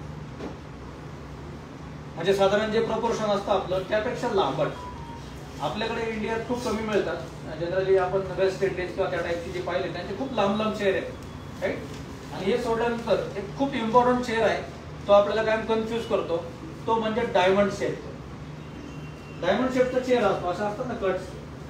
म्हणजे साधारण जे प्रपोर्शन असतं आपलं त्यापेक्षा लांबट. आपल्याकडे इंडियात खूप कमी मिळतात. जनरली आपण वेस्ट इंडिज किंवा त्या टाईपची जे पाहिले त्यांचे खूप लांब लांब चेहरे आहेत, राईट. आणि हे सोडल्यानंतर एक खूप इम्पॉर्टंट चेहरा आहे, तो आपल्याला काय कन्फ्यूज करतो, तो म्हणजे डायमंड शेप. डायमंड शेपचा चेहरा असतो, असा असतात ना कट्स,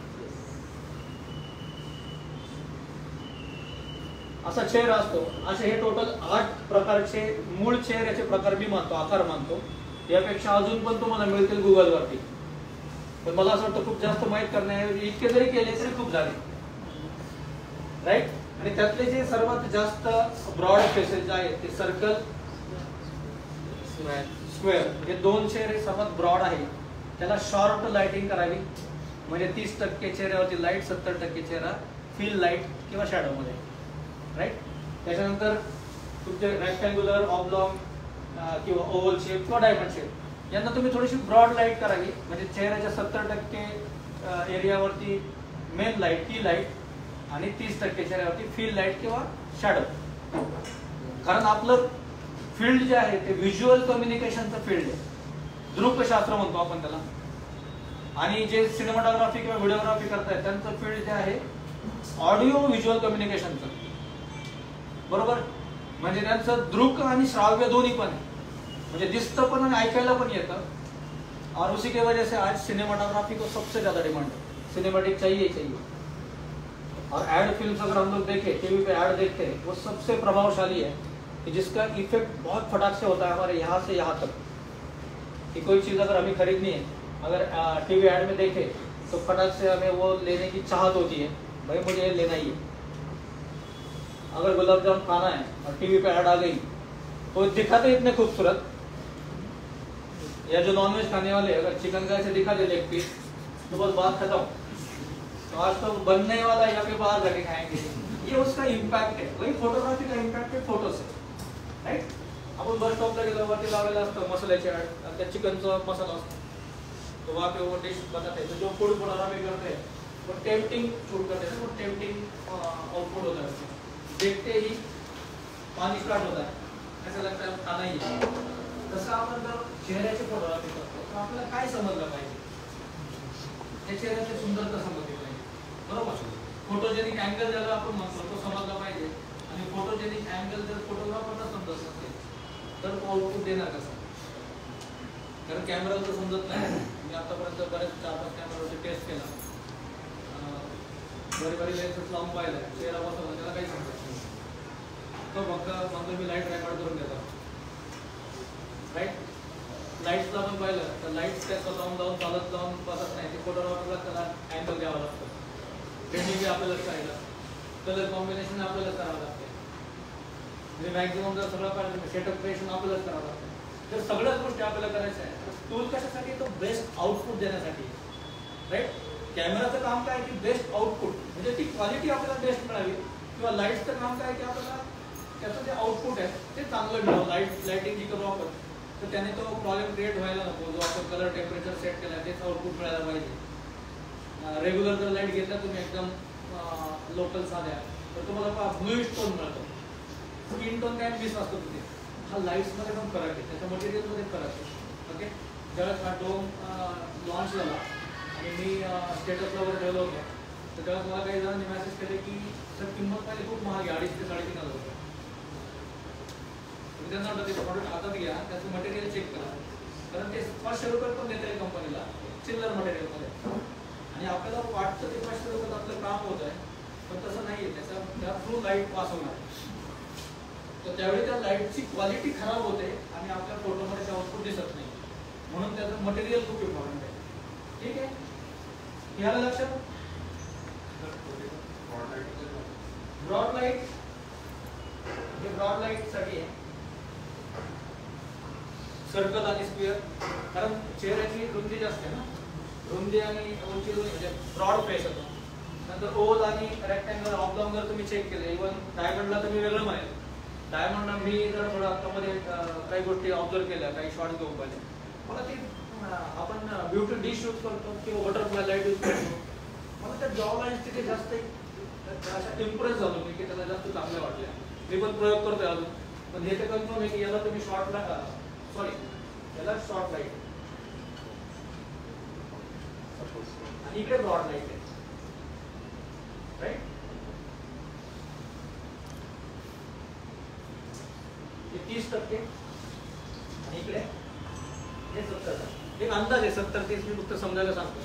असा चेहरा असतो. असे हे टोटल 8 प्रकारचे मूळ चेहऱ्याचे प्रकार मी मानतो, आकार मानतो. यापेक्षा अजून पण तुम्हाला मिळतील गुगलवरती. पण मला असं वाटतं खूप जास्त माहीत करण्याऐवजी इतके जरी केले तरी खूप झाले. राईट. आणि त्यातले जे सर्वात जास्त ब्रॉड फेसेस जे आहेत ते सर्कल, स्क्वेअर, हे दोन चेहरे सर्वात ब्रॉड आहे. त्याला शॉर्ट लाइटिंग करावी, म्हणजे 30% चेहऱ्यावरती लाईट, 70% चेहरा फील लाईट किंवा शॅडो मध्ये, राईट. त्याच्यानंतर तुमचे रेक्टँग्युलर, ऑब्लॉंग किंवा ओव्हल शेप किंवा डायमंड शेप यांना तुम्ही थोडीशी ब्रॉड लाईट करावी, म्हणजे चेहऱ्याच्या 70% एरियावरती मेन लाईट, की लाईट, आणि 30% चेहऱ्यावरती फील लाईट किंवा शॅडो. कारण आपलं फील्ड जे आहे ते व्हिज्युअल कम्युनिकेशनचं फील्ड आहे, दृकशास्त्र म्हणतो आपण त्याला. आणि जे सिनेमाटोग्राफी किंवा व्हिडिओग्राफी करतायत त्यांचं फील्ड जे आहे ऑडिओ व्हिज्युअल कम्युनिकेशनचं, बरोबर. म्हणजे त्यांचं दृक आणि श्राव्य दोन्ही पण आहे, म्हणजे दिसतं पण आणि ऐकायला पण येतं. और उसी की वजह से आज सिनेमाटोग्राफी को सबसे ज्यादा डिमांड है, सिनेमेटिक चाहिए चाहिए. और एड फिल्म अगर हम लोग देखें, टीवी पे एड देखते हैं, वो सबसे प्रभावशाली है कि जिसका इफेक्ट बहुत फटाक से होता है हमारे यहाँ से यहाँ तक. कि कोई चीज़ अगर हमें खरीदनी है, अगर टीवी एड में देखे तो फटाक से हमें वो लेने की चाहत होती है, भाई मुझे ये लेना ही है. अगर गुलाब जामुन खाना है और टीवी पे ऐड आ गई तो दिखाते इतने खूबसूरत, या जो नॉनवेज खाने वाले अगर चिकन का ऐसे दिखा दे लेग पीस तो बस बात खत्म. तो आज तो बनने वाला है या फिर बाहर जाके खाएंगे, ये उसका इम्पैक्ट है. वही फोटोग्राफी का इम्पैक्ट है फोटो से, राईट. आपण बस स्टॉपला गेलो, वरती लावलेला असतं मसाल्याची ॲड, त्या चिकनचा मसाला असतो, तो वहाँ पे वो डिश बताते हैं. तो जो फूड फोटोग्राफी करते हैं वो टेम्पटिंग शूट करते हैं, वो टेम्पटिंग आउटपुट होता है. देखते ही पानी स्टार्ट होता है, ऐसा लगता है खाना ही है. तसं आपण जर चेहऱ्याची फोटोग्राफी करतो तर आपल्याला काय समजलं पाहिजे, त्या चेहऱ्याची सुंदरता समजली पाहिजे, बरोबर. फोटोजेनिक अँगल ज्याला आपण म्हणतो तो समजला पाहिजे. आणि फोटोजेनिक अँगल जर फोटोग्राफरला समजत नसेल तर आउटपुट देणार कसं, कारण कॅमेरावर तर समजत नाही. मी आतापर्यंत बरेच 4-5 कॅमेरावरती टेस्ट केला, बरी लेन्सेस लावून पाहिलं, चेहरा बसवला, त्याला काही समजत नाही. तो मग मी लाईट रेकॉर्ड करून देतो, राईट. लाईट्सला पण पाहिलं तर लाईट्स त्या स्वतःहून चालत जाऊन बसत नाही, ते फोटोग्राफरला त्याला अँगल द्यावा लागतो, ट्रेनिंग आपल्यालाच करायला, कलर कॉम्बिनेशन आपल्यालाच करावं लागते, म्हणजे मॅक्झिमम जर सगळं पाहिजे सेटअप क्रिएशन आपल्यालाच करावं लागतं. जर सगळ्याच गोष्टी आपल्याला करायच्या आहे तर टूल कशासाठी, तो बेस्ट आउटपुट देण्यासाठी, राईट. कॅमेराचं काम काय की बेस्ट आउटपुट, म्हणजे ती क्वालिटी आपल्याला बेस्ट मिळावी, किंवा लाईटचं काम काय की आपल्याला त्याचं जे आउटपुट आहे ते चांगलं मिळावं. लाईटिंग जी करू आपण तर त्याने तो प्रॉब्लेम क्रिएट व्हायला नको, जो आपण कलर टेम्परेचर सेट केला तेच आउटपुट मिळायला पाहिजे. रेग्युलर जर लाईट घेतला तुम्ही एकदम लोकल साध्या तर तुम्हाला ब्लूइश टोन मिळतो, स्किन टोन काय मिस असतो तिथे. हा लाईट्समध्ये पण फरक आहे, त्याच्या मटेरियलमध्ये फरक आहे, ओके. ज्यावेळेस हा डोम लॉन्च झाला आणि मी स्टेटसला वर ठेवलं होतं तर तेव्हा मला काही जणांनी मेसेज केले की सर किंमत पाहिजे खूप महाग आहे, 2,500 ते 3,500 रुपये. त्यांना वाटतं ते प्रॉडक्ट हातात घ्या, त्याचं मटेरियल चेक करा, कारण ते 500 रुपये पण देत आहे कंपनीला चिल्लर मटेरियलमध्ये, आणि आपल्याला वाटतं ते 500 रुपयात आपलं काम होत आहे, पण तसं नाही आहे. त्या थ्रू लाईट पास होणार, तर त्यावेळी त्या लाईटची क्वालिटी खराब होते आणि आपल्या फोटोमध्ये ते आउटपुट दिसत नाही, म्हणून त्याचं मटेरियल खूप इम्पॉर्टंट आहे, ठीक आहे. याला लक्षात. ब्रॉड लाईट, हे ब्रॉड लाईट साठी आहे, सर्कल आणि स्क्वेअर, कारण चेहऱ्याची रुंदी जास्त आहे ना, रुंदी आणि उंची म्हणजे ब्रॉड फेस होतो. नंतर ओल आणि रेक्टँगल, ऑब्लॉंग जर तुम्ही चेक केले, इव्हन डायमंडला तर मी वेगळं म्हणेल. डायमंडला मी जर थोडं आतामध्ये काही गोष्टी ऑब्झर्व केल्या, काही शॉर्ट घेऊन पाहिले, मला ती आपण ब्युटी डिश यूज करतो किंवा बटरफ्लाय लाईट यूज करतो, मला त्या जॉ लाईन्स तिथे जास्त अशा इम्प्रेस झालो मी की त्याला जास्त चांगल्या वाटल्या. मी पण प्रयोग करतोय अजून, पण हे तर कन्फर्म आहे की याला तुम्ही याला शॉर्ट लाईट आणि इकडे ब्रॉड लाईट आहे, राईट. हे 30% आणि इकडे हे 70%. एक अंदाज आहे 70-30, मी फक्त समजायला सांगतो.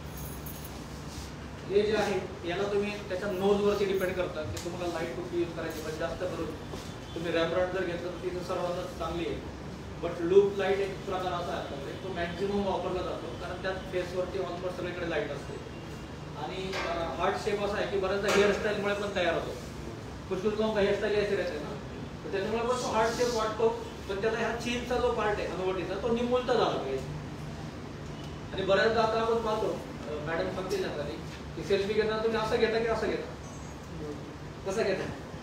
हे जे आहे याला तुम्ही त्याच्या नोजवरती डिपेंड करता की तुम्हाला लाईट कुठली यूज करायची, पण जास्त करून तुम्ही रॅम्ब्रॉट जर घेतलं तर ती सर्वांनाच चांगली आहे. बट लूप लाईट एक प्रकार असा आहे तो मॅक्झिमम वापरला जातो, कारण त्यात फेसवरती ऑलमोस्ट सगळीकडे लाईट असते. आणि हार्ट शेप असा आहे की बऱ्याचदा हेअरस्टाईलमुळे पण तयार होतो. पुष्कळ लोक हेअरस्टाईल यायचे राहते ना, तर त्याच्यामुळे पण तो हार्ट शेप वाटतो. पण त्याला ह्या चीनचा जो पार्ट आहे हनुवटीचा तो निमुळता झाला पाहिजे. आणि बऱ्याचदा आता आपण पाहतो मॅडम सांगते ना की सेल्फी घेताना तुम्ही असं घेता की असं घेता, कसं घेता?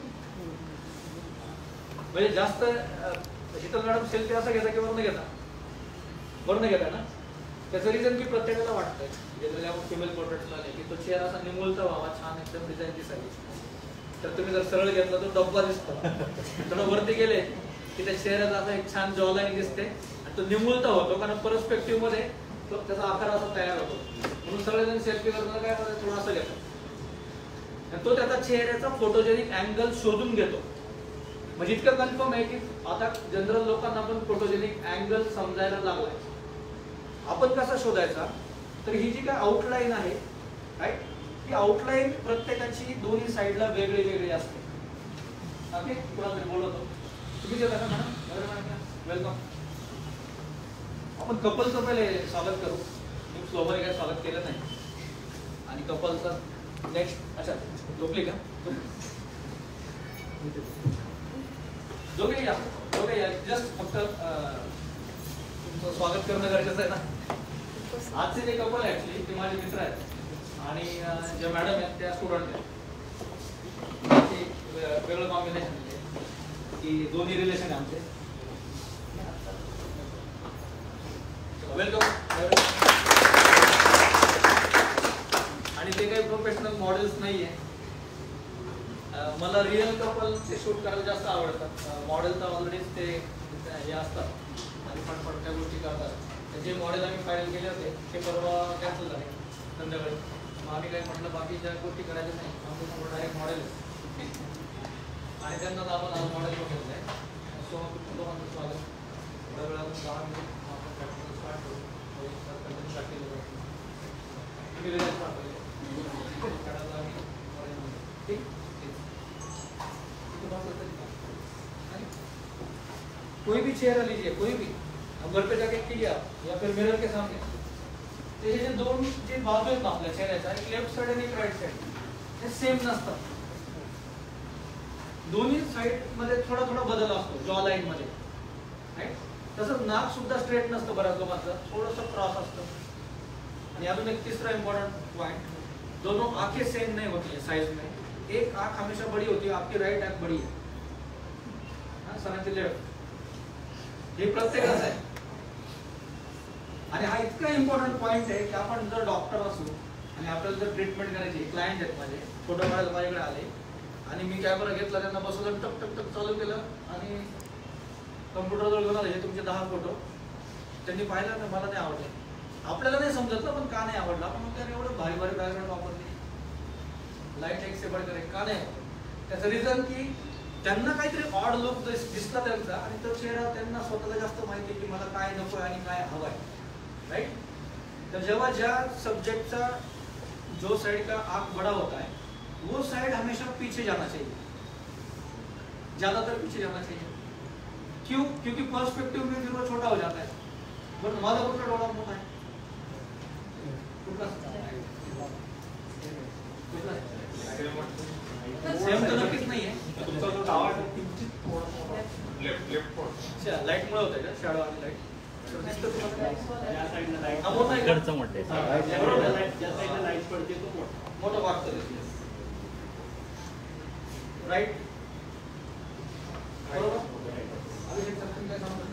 म्हणजे जास्त शीतल मॅडम सेल्फी असं घेता की वरून घेता? वरून घेता ना. त्याचं रिझन की प्रत्येकाला वाटतंय जनरली आपण फिमेल पोर्ट्रेट्सला नाही की तो चेहरा असा निमुळता व्हावा, छान एकदम डिझाईन दिसावी. तर तुम्ही जर सरळ घेतला तर डब्बा दिसतो. थोडं वरती गेले की त्या चेहऱ्याचा असा एक छान जॉलाईन दिसते आणि तो निमुळता होतो, कारण परस्पेक्टिव्ह मध्ये तो त्याचा आकार असा तयार होतो. म्हणून सगळेजण सेल्फी करताना काय करतात, थोडं असं घेतात. तो त्याचा चेहऱ्याचा फोटोजेनिक अँगल शोधून घेतो. म्हणजे इतकं कन्फर्म आहे की आता जनरल लोकांना पण फोटोजेनिक अँगल समजायला लागलाय. आपण कसा शोधायचा, तर ही जी काय आउटलाईन आहे राईट, ही आउटलाईन प्रत्येकाची दोन्ही साईडला वेगळी वेगळी असते. ओके, कुणाला बोलवतो तुम्ही देता का मॅडम? वेलकम. आपण कपलचं पहिले स्वागत करू. मी स्लोमध्ये काय स्वागत केलं नाही. आणि कपलचं नेक्स्ट. अच्छा, झोपली का? दोघे या, दोघे या. जस्ट फक्त तुमचं स्वागत करणं गरजेचं आहे ना. आजचे जे कपल आहे ऍक्च्युली ते माझे मित्र आहेत आणि ज्या मॅडम आहेत त्या स्टुडंट आहेत. वेगळं कॉम्बिनेशन आहे की दोन्ही रिलेशन आहे आमचे. वेलकम. आणि ते काही प्रोफेशनल मॉडेल्स नाहीये. मला रिअल कपलचे शूट करायला जास्त आवडतात. मॉडेल तर ऑलरेडीच ते हे असतात आणि फटफट त्या गोष्टी करतात. जे मॉडेल आम्ही फायनल केले होते ते परवा कॅन्सल झाले संध्याकाळी. मग आम्ही काही म्हटलं बाकीच्या गोष्टी करायच्या नाही, आमचं डायरेक्ट मॉडेल आहे आणि त्यांना आपण आज मॉडेल बघितलं आहे. सो लोकांचं स्वागत. थोड्या वेळातून 10 मिनिट आपण प्रॅक्टिस स्टार्ट करू. स्टार्ट केलं तुम्ही रिलॅक्स पाठवले ठीक. कोई भी चेहरा लीजिए, कोई भी, हम घर पे जाके कीजिए आप या फिर मिरर के सामने. ते हे जे दोन जे बाजू आहेत ना आपल्या चेहऱ्याच्या, एक लेफ्ट साइड आणि एक राईट साइड, हे सेम नसतात. दोन्ही साइड मध्ये थोडा थोडा बदल असतो जॉ लाईन मध्ये राईट. तसंच नाक सुद्धा स्ट्रेट नसतं बऱ्याच लोकांचं, थोडंसं क्रॉस असतं. आणि अजून एक तिसरा इम्पॉर्टंट पॉइंट, दोनों आंखें सेम नहीं होती है साइज में. एक आंख हमेशा बड़ी होती है, आपकी राइट आंख बड़ी है, सरांची लेफ्ट. हे प्रत्येकाचं आहे. आणि हा इतका इम्पॉर्टंट पॉइंट आहे की आपण जर डॉक्टर असू आणि आपल्याला जर ट्रीटमेंट करायची, क्लायंट आहेत माझे, फोटो काढायला माझ्याकडे आले आणि मी कॅमेरा घेतला, त्यांना बसवलं, टक टक टक चालू केलं आणि कम्प्युटर जवळ घेऊन आले, हे तुमचे 10 फोटो. त्यांनी पाहिलं ना, मला नाही आवडले. आपल्याला नाही समजत ना पण का नाही आवडला. आपण त्याने एवढं भारी भारी बॅकग्राऊंड वापरली, लाईट एक से बढ़कर एक, का नाही? त्याचं रिझन की त्यांना काहीतरी ऑड लुक दिसला त्यांचा आणि तो चेहरा त्यांना स्वतःला जास्त माहिती की मला काय नको आणि काय हवं आहे राइट. तर जेव्हा ज्या सब्जेक्ट का जो साइड का आंख बड़ा होता है वो साइड हमेशा पीछे जाना चाहिए, ज्यादातर पीछे जाना चाहिए. क्यों? क्योंकि पर्सपेक्टिव में फिर वो छोटा हो जाता है. बट माझा कुठला डोळा मोठा आहे? सेम तर नक्कीच नाही आहे. तुमचा जो डावा किंचित लेफ्ट अच्छा, लाईट मुळे होतंय का? शॅडो आणि लाईट या साइडला लाईट मोठा आहे. इकडचं मोठं आहे. ज्या साइडला लाईट पडते तो मोठं वाटतं राईट. बरोबर. अभिषेक सर तुम्ही काय सांगता?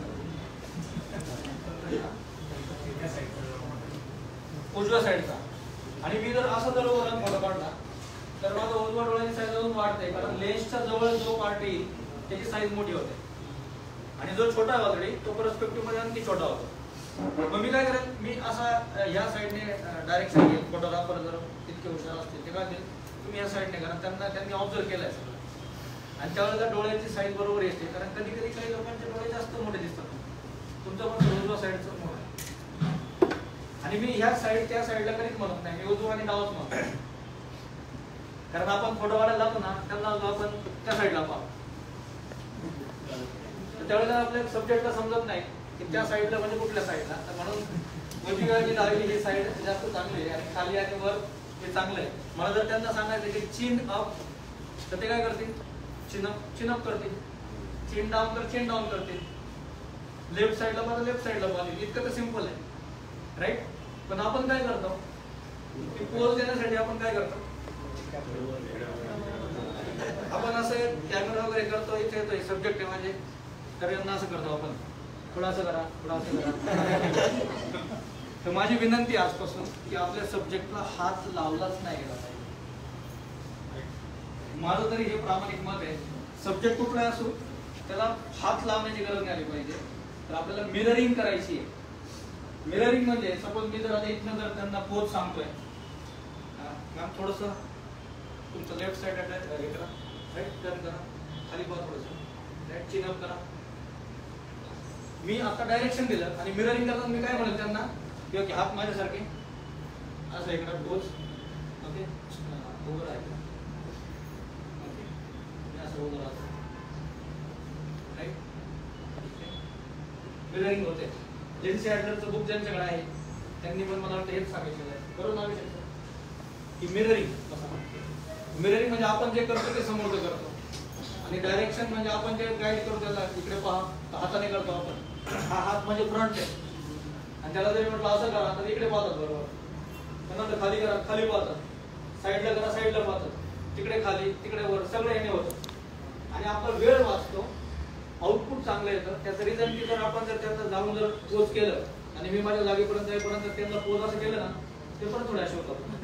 उजव्या साईडचा. आणि मी जर असं जर वरून फोटो काढला तर माझा उजव्या डोळ्याची साईज अजून वाढते, कारण लेन्सच्या जवळ जो पार्ट येईल त्याची साईज मोठी होते आणि जो छोटा आहे ऑलरेडी तो पर्स्पेक्टिव्ह मध्ये आणखी छोटा होतो. मग मी काय करेल, मी असा ह्या साईडने डायरेक्शन घेईल. फोटोग्राफर जर तितके हुशार असतील ते काय देईल, तुम्ही या साईडने, कारण त्यांनी ऑब्झर्व केलंय सगळं. आणि त्यावेळेला डोळ्याची साईज बरोबर येते, कारण कधी कधी काही लोकांचे डोळे जास्त मोठे दिसतात. तुमचं पण उजव्या साईडचं मोठं आहे. आणि मी ह्या साईड त्या साईडला कधीच म्हणत नाही, मी उजवा आणि डावाच म्हणतो. कारण आपण फोटो काढायला जातो ना, त्यांना आपण त्या साईडला पाहतो. त्यावेळेला आपल्या सब्जेक्टला समजत नाही की त्या साईडला म्हणजे कुठल्या साईडला. तर म्हणून उजवी आणि डावी ही साईड जास्त चांगली आहे आणि खाली आणि वर हे चांगलं आहे. मला जर त्यांना सांगायचं की चिन अप, तर ते काय करतील? चिन अप करतील. चिन डाऊन तर चिन डाऊन करतील. लेफ्ट साईडला पाहता लेफ्ट साईडला पाहतील. इतकं तर सिंपल आहे, राईट. पण आपण काय करतो? पोज देण्यासाठी आपण काय करतो? आपण असं कॅमेरा वगैरे करतो, इथे येतोय सब्जेक्ट आहे माझे, तर यांना असं करतो आपण, थोडं असं करा, थोडं असं करा. तर माझी विनंती आजपासून की आपल्या सब्जेक्टला हात लावलाच नाही गेला पाहिजे. माझं तरी हे प्रामाणिक मत आहे. सब्जेक्ट कुठला असो त्याला हात लावण्याची गरज नाही आली पाहिजे. तर आपल्याला मिररिंग करायची आहे. मिररिंग म्हणजे सपोज मी जर आता इथनं जर त्यांना पोज सांगतोय, मॅम थोडंसं तुमचं लेफ्ट साईड हे करा, राईट टर्न करा, खाली पाहा थोडंसं, राईट चिन अप करा. मी आता डायरेक्शन दिलं आणि मिररिंग करताना मी काय म्हणेल त्यांना किंवा की हात माझ्यासारखे असं इकडं पोज, ओके उभं राहायचं, ओके असं उभं राहायचं, राईट. मिररिंग होते. लिंडसे ॲडलरचं बुक ज्यांच्याकडे आहे त्यांनी पण मला वाटतं हेच सांगितलेलं आहे, बरोबर नाव शकतो की मिररिंग. मिररिंग म्हणजे आपण जे करतो ते समोर करतो, आणि डायरेक्शन म्हणजे आपण जे गाईड करतो त्याला इकडे पहा हाताने करतो आपण. हा हात म्हणजे फ्रंट आहे आणि त्याला जरी म्हटलं असं करा तर इकडे पाहतात, बरोबर. त्यानंतर खाली करा, खाली पाहतात, साईडला करा, साईडला पाहतात, तिकडे खाली तिकडे वर, सगळं येणे होतं आणि आपला वेळ वाचतो, आउटपुट चांगलं येतं. त्याचं रिझन की जर आपण जर त्यांना जाऊन जर पोज केलं आणि मी माझ्या जागेपर्यंत जाईपर्यंत त्यांना पोज असं केलं ना, ते पण थोडे असे होतात.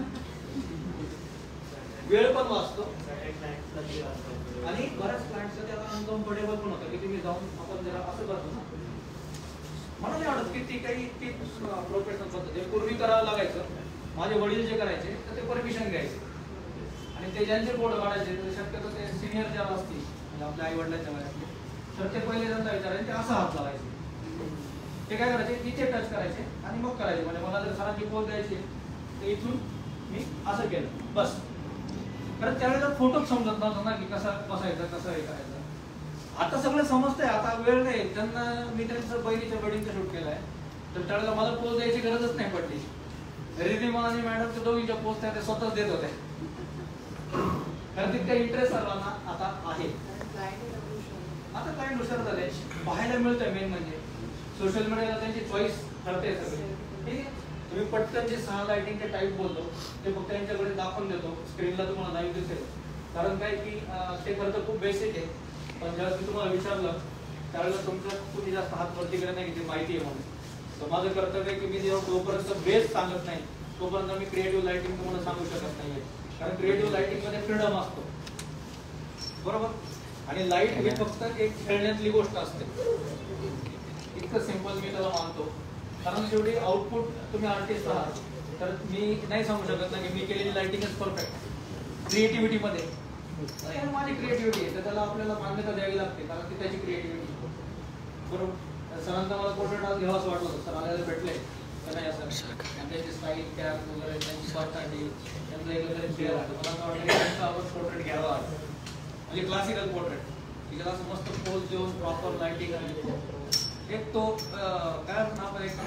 वेळ पण वाचतो आणि बऱ्याच क्लायंटसाठी आता अनकम्फर्टेबल पण होतं की तुम्ही जाऊन आपण जरा असं करतो ना. मला नाही वाटत की ती काही ती प्रोफेशनल पद्धत आहे. पूर्वी करावं लागायचं. माझे वडील जे करायचे तर ते परमिशन घ्यायचे आणि ते ज्यांचे बोर्ड काढायचे तर शक्यतो ते सिनियर ज्या असतील म्हणजे आपल्या आई वडिलांच्या वयातले, तर ते पहिले त्यांना विचारायचे, ते असा हात लावायचे. ते काय करायचे, तिथे टच करायचे आणि मग करायचे. म्हणजे मला जर सरांची पोज द्यायची तर इथून मी असं केलं बस. कारण त्यावेळेला फोटोच समजत नव्हता ना की कसं बसायचं, कसं हे करायचं. आता सगळं समजतंय, आता वेळ नाही. त्यांना मी त्यांचं बहिणीच्या वेडिंगचं शूट केलंय तर त्यावेळेला मला पोज द्यायची गरजच नाही पडली. रिधिमा आणि मॅडम ते दोघींच्या पोज त्या स्वतःच देत होते, कारण तितका इंटरेस्ट सर्वांना आता आहे. आता क्लायंट हुशार झाले, पाहायला मिळतंय. मेन म्हणजे सोशल मीडियाला त्यांची चॉईस ठरते सगळे, ठीक आहे. तुम्ही पटकन जे 6 लाइटिंगचे टाईप बोलतो ते फक्त त्यांच्याकडे दाखवून देतो, स्क्रीनला तुम्हाला लाईव्ह दिसेल. कारण काय की ते खरं तर खूप बेसिक आहे, पण जेव्हा मी तुम्हाला विचारलं त्यावेळेला तुम्ही जास्त हात वरती करत नाही की ती माहिती आहे म्हणून. तर माझं कर्तव्य आहे की मी जेव्हा तोपर्यंत बेस सांगत नाही तोपर्यंत मी क्रिएटिव्ह लाइटिंग तुम्हाला सांगू शकत नाहीये. कारण क्रिएटिव्ह लाइटिंग मध्ये फ्रीडम असतो, बरोबर. आणि लाईट ही फक्त एक खेळण्यातली गोष्ट असते, इतकं सिंपल मी त्याला मानतो. कारण शेवटी आउटपुट तुम्ही आर्टिस्ट आहात तर मी नाही सांगू शकत ना की मी केलेली लाइटिंगच परफेक्ट. क्रिएटिव्हिटी मध्ये माझी क्रिएटिव्हिटी आहे तर त्याला आपल्याला मान्यता द्यावी लागते, कारण ती त्याची क्रिएटिव्हिटी, बरोबर. सरांचा मला पोर्ट्रेट आज घ्यावाच वाटत होतं. सर आल्याला भेटले तर नाही असं त्यांची स्टाईल कॅप वगैरे त्यांची पर्सनॅलिटी त्यांचं एक चेअर आहे. मला असं वाटतं की त्यांचा आपण पोर्ट्रेट घ्यावा, म्हणजे क्लासिकल पोर्ट्रेट की त्याला असं मस्त पोज देऊन प्रॉपर लाइटिंग आहे. एक तो काय म्हणून आपण एक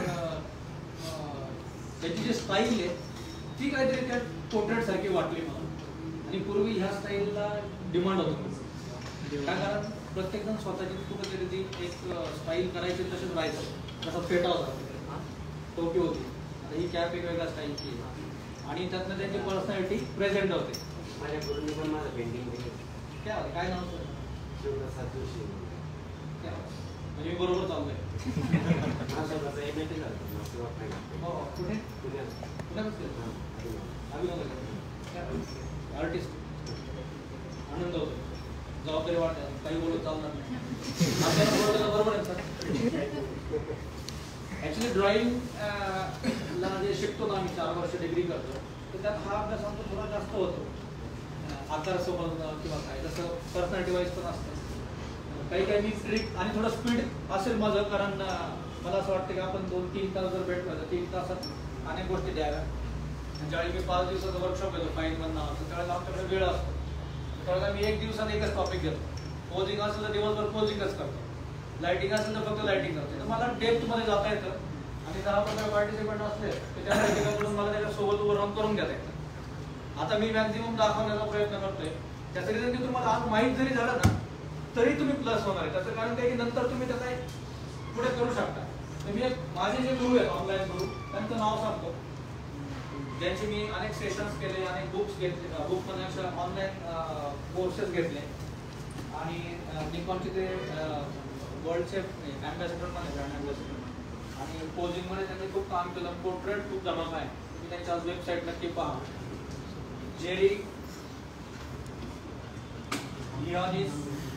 त्याची जी स्टाईल आहे ती काहीतरी त्या पोर्ट्रेट सारखी वाटली मला. आणि पूर्वी ह्या स्टाईलला डिमांड होतं, काय कारण प्रत्येक जण स्वतःची कुठेतरी ती एक स्टाईल करायची तसेच राहायचं, तसा फेटा होता, टोपी होती. आता ही कॅप एक वेगळ्या स्टाईलची आणि त्यातनं त्यांची पर्सनॅलिटी प्रेझेंट होते. माझ्या गुरुंनी पण माझं पेंटिंग काय होतं, काय नाव सर? शिवप्रसाद जोशी. म्हणजे मी बरोबर चाललोय. हो कुठे? आर्टिस्ट. आनंद होतो, जबाबदारी वाटते, काही बोलत चालणार नाही. आपल्याला बोलायला बरोबर आहे सर. ऍक्च्युली ड्रॉइंग ला जे शिकतो ना आम्ही 4 वर्ष डिग्री करतो तर त्यात हा अभ्यास आमचा थोडा जास्त होतो. आकार समजणं किंवा काय, जसं पर्सनॅलिटी वाईज पण असतं. काही काही मी ट्रिक आणि थोडं स्पीड असेल माझं, कारण मला असं वाटतं की आपण 2-3 तास जर भेटलो तर 3 तासात अनेक गोष्टी द्याव्या. ज्यावेळी मी 5 दिवसाचा वर्कशॉप घेतो फाईन बनणं तर त्यावेळेला आमच्याकडे वेळ असतो. त्यावेळेला मी 1 दिवसात एकच टॉपिक घेतो. पोजिंग असेल तर दिवसभर पोजिंगच करतो, लाइटिंग असेल तर फक्त लाइटिंग करतो. तर मला डेप्थमध्ये जाता येतं आणि 10-15 पार्टिसिपंट असले तर त्या लाइटिंगकडून मला त्याच्यासोबत उभं राहून करून घेता येतं. आता मी मॅक्झिमम दाखवण्याचा प्रयत्न करतोय. त्याचं रिझन की तुम्हाला आज माहीत जरी झालं ना तरी तुम्ही प्लस होणार आहे. त्याचं कारण काय की नंतर तुम्ही त्याचा पुढे करू शकता. तर मी माझे जे गुरु आहेत ऑनलाईन गुरु त्यांचं नाव सांगतो, ज्यांचे मी अनेक सेशन्स केले, अनेक बुक्स घेतले, बुक म्हणजे ऑनलाईन कोर्सेस घेतले आणि निकॉनचे ते वर्ल्डचे अँबॅसेडर पण आहे, ब्रँड अँबॅसेडर, आणि पोजिंगमध्ये त्यांनी खूप काम केलं. पोर्ट्रेट खूप जमात आहे, तुम्ही त्यांच्या वेबसाईट नक्की पहा. जेरी लिओनिस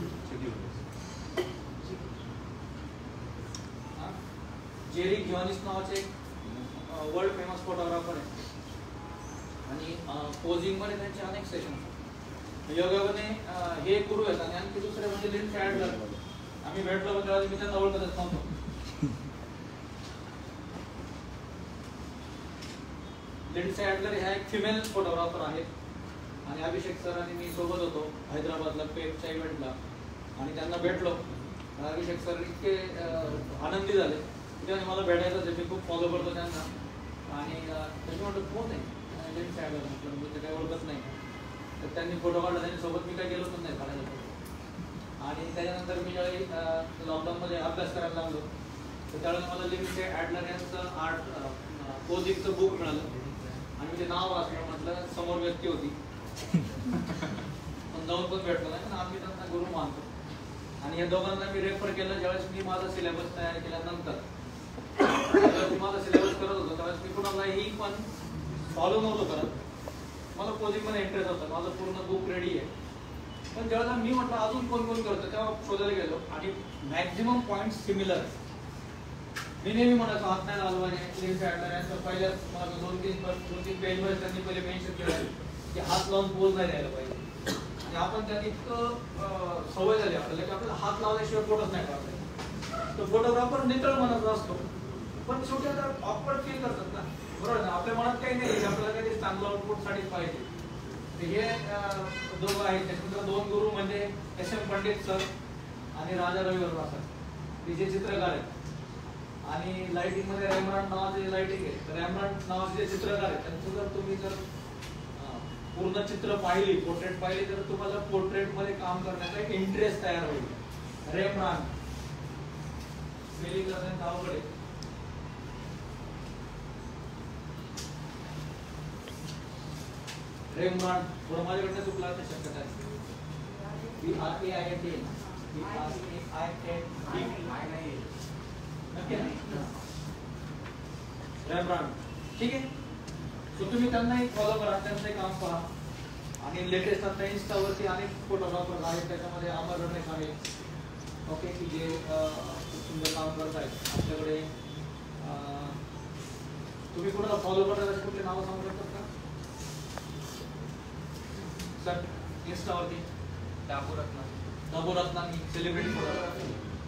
जेरी गिओनिस नावाचे एक वर्ल्ड फेमस फोटोग्राफर आहे आणि पोजिंगमध्ये त्यांचे अनेक सेशन. योगाने हे गुरु आहेत आणि आणखी दुसरे म्हणजे लिंडसे ॲडलर. आम्ही भेटलो तेव्हा मी त्यांना ओळखतच नव्हतो. लिंडसे ॲडलर ह्या एक फिमेल फोटोग्राफर आहेत आणि अभिषेक सर आणि मी सोबत होतो हैदराबादला पेपच्या इव्हेंटला आणि त्यांना भेटलो. अभिषेक सर इतके आनंदी झाले, त्याने मला भेटायचं मी खूप फॉलो करतो त्यांना आणि त्याची म्हटलं कोण आहे लिंडसे ॲडलर, म्हटलं मी ते काही ओळखत नाही. तर त्यांनी फोटो काढला, त्यांच्यासोबत मी काही गेलो पण नाही काढायला. आणि त्याच्यानंतर मी ज्यावेळी लॉकडाऊनमध्ये अभ्यास करायला लागलो तर त्यावेळेस मला लिंडसे ॲडलर यांचं आर्ट पोजिंगचं बुक मिळालं आणि मी ते नाव वाचलं. म्हटलं समोर व्यक्ती होती पण जाऊन पण भेटलो नाही, पण आम्ही त्यांना गुरु मानतो. आणि या दोघांना मी रेफर केलं ज्यावेळेस मी माझा सिलेबस तयार केल्यानंतर. मी माझा सिलेबस करत होतो त्यावेळेस मी कुणालाही पण फॉलो नव्हतो करत. मला पोजिंगमध्ये इंटरेस्ट होता, माझं पूर्ण बुक रेडी आहे. पण जेव्हा मी म्हटलं अजून कोण कोण करतो तेव्हा शोधायला गेलो आणि मॅक्झिमम पॉईंट सिमिलर आहे. मी नेहमी म्हणायचो हात नाही लावला पाहिजे. लिंडसे ॲडलर यांचं पहिल्याच मला दोन तीन पेजमध्ये त्यांनी पहिले मेन्शन केलं की हात लावून पोज नाही द्यायला पाहिजे. आणि आपण त्यांनी इतकं सवय झाली आपल्याला की आपल्याला हात लावल्याशिवाय फोटोच नाही काढले. तर फोटोग्राफर नितळ मनाचा असतो पण शेवटी आता ऑकवर्ड फील करतात ना, बरोबर ना. आपल्या मनात काही नाही, आपल्याला काही चांगलं आउटपुटसाठीच पाहिजे. हे दोघं आहेत. त्याच्यानंतर दोन गुरु म्हणजे SM पंडित सर आणि राजा रवी वर्मा सर, हे जे चित्रकार आहेत. आणि लाइटिंग मध्ये रेमब्रांड नावाचे लाइटिंग आहे. तर रेमब्रांड नावाचे जे चित्रकार आहेत त्यांचं जर तुम्ही जर पूर्ण चित्र पाहिली, पोर्ट्रेट पाहिली तर तुम्हाला पोर्ट्रेट मध्ये काम करण्याचा एक इंटरेस्ट तयार होईल. रेमब्रांड स्पेलिंग करण्याचं अवघड आहे. रेमब्रांड थोडं माझ्याकडनं चुकला तर शक्यता आहे. BRAIND नक्की रेमब्रांड, ठीक आहे. सो तुम्ही त्यांनाही फॉलो करा, त्यांचंही काम पहा. आणि लेटेस्ट आता इन्स्टावरती अनेक फोटोग्राफर आहेत, त्याच्यामध्ये अमर रमेश आहे, ओके, की जे खूप सुंदर काम करत आहेत. आपल्याकडे तुम्ही कोणाला फॉलो करता असे कुठले नावं सांगू शकतात का सर इन्स्टावरती? दाबोरत्नानी सेलिब्रिटी फोटोग्राफी,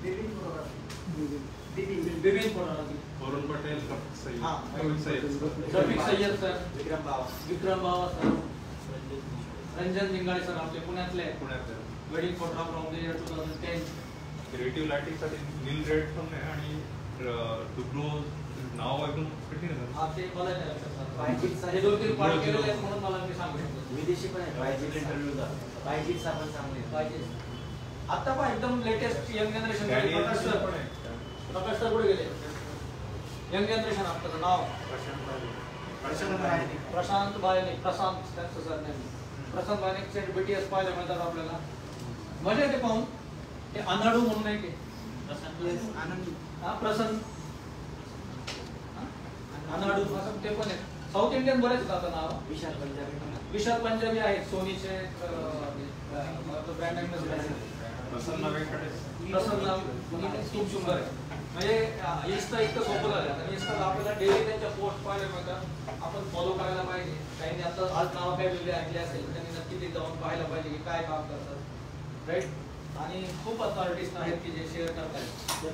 विविध photography, Varun Patel, Rafiq Sayyed sir, Vikram Bawa sir, Ranjan Jingale sir आपले पुण्यातले wedding photographer of the year 2010. Creative lighting साठी नील रेड पण आहे आणि डुब्लो नाव ऐकून कठीण आहे. हा ते मला नाही लक्षात. हे दोन तीन पार्ट केलेले आहेत म्हणून मला मी सांगू शकतो. विदेशी पण आहे बायजीट इंटरव्ह्यूला, बायजीट आपण चांगले पाहिजे. आता पण एकदम latest young generation Prakash sir कुठे गेले? यंग जनरेशन आपलं नाव प्रशांत बायने, प्रशांत त्यांचं सर नाही, प्रशांत बायनेचे BTS पाहायला मिळतात आपल्याला. मजा येते पाहून. ते अनाडू म्हणून नाही की प्रसन्न अनाडू असं ते पण आहे. साऊथ इंडियन बरेच आता नाव. विशाल पंजाबी आहेत, सोनीचे ब्रँड अँबॅसेडर आहेत. प्रसन्न खूप सुंदर आहे. म्हणजे इंस्टा इतकं सोपं झालं आणि इंस्टाला आपल्याला डेली त्यांच्या पोस्ट पाहायला मिळतात. आपण फॉलो करायला पाहिजे. काही आता आज नाव काय वेगळे ऐकले असेल त्यांनी नक्की ते जाऊन पाहायला पाहिजे की काय काम करतात, राईट. आणि खूप आता आर्टिस्ट आहेत की जे शेअर करतात.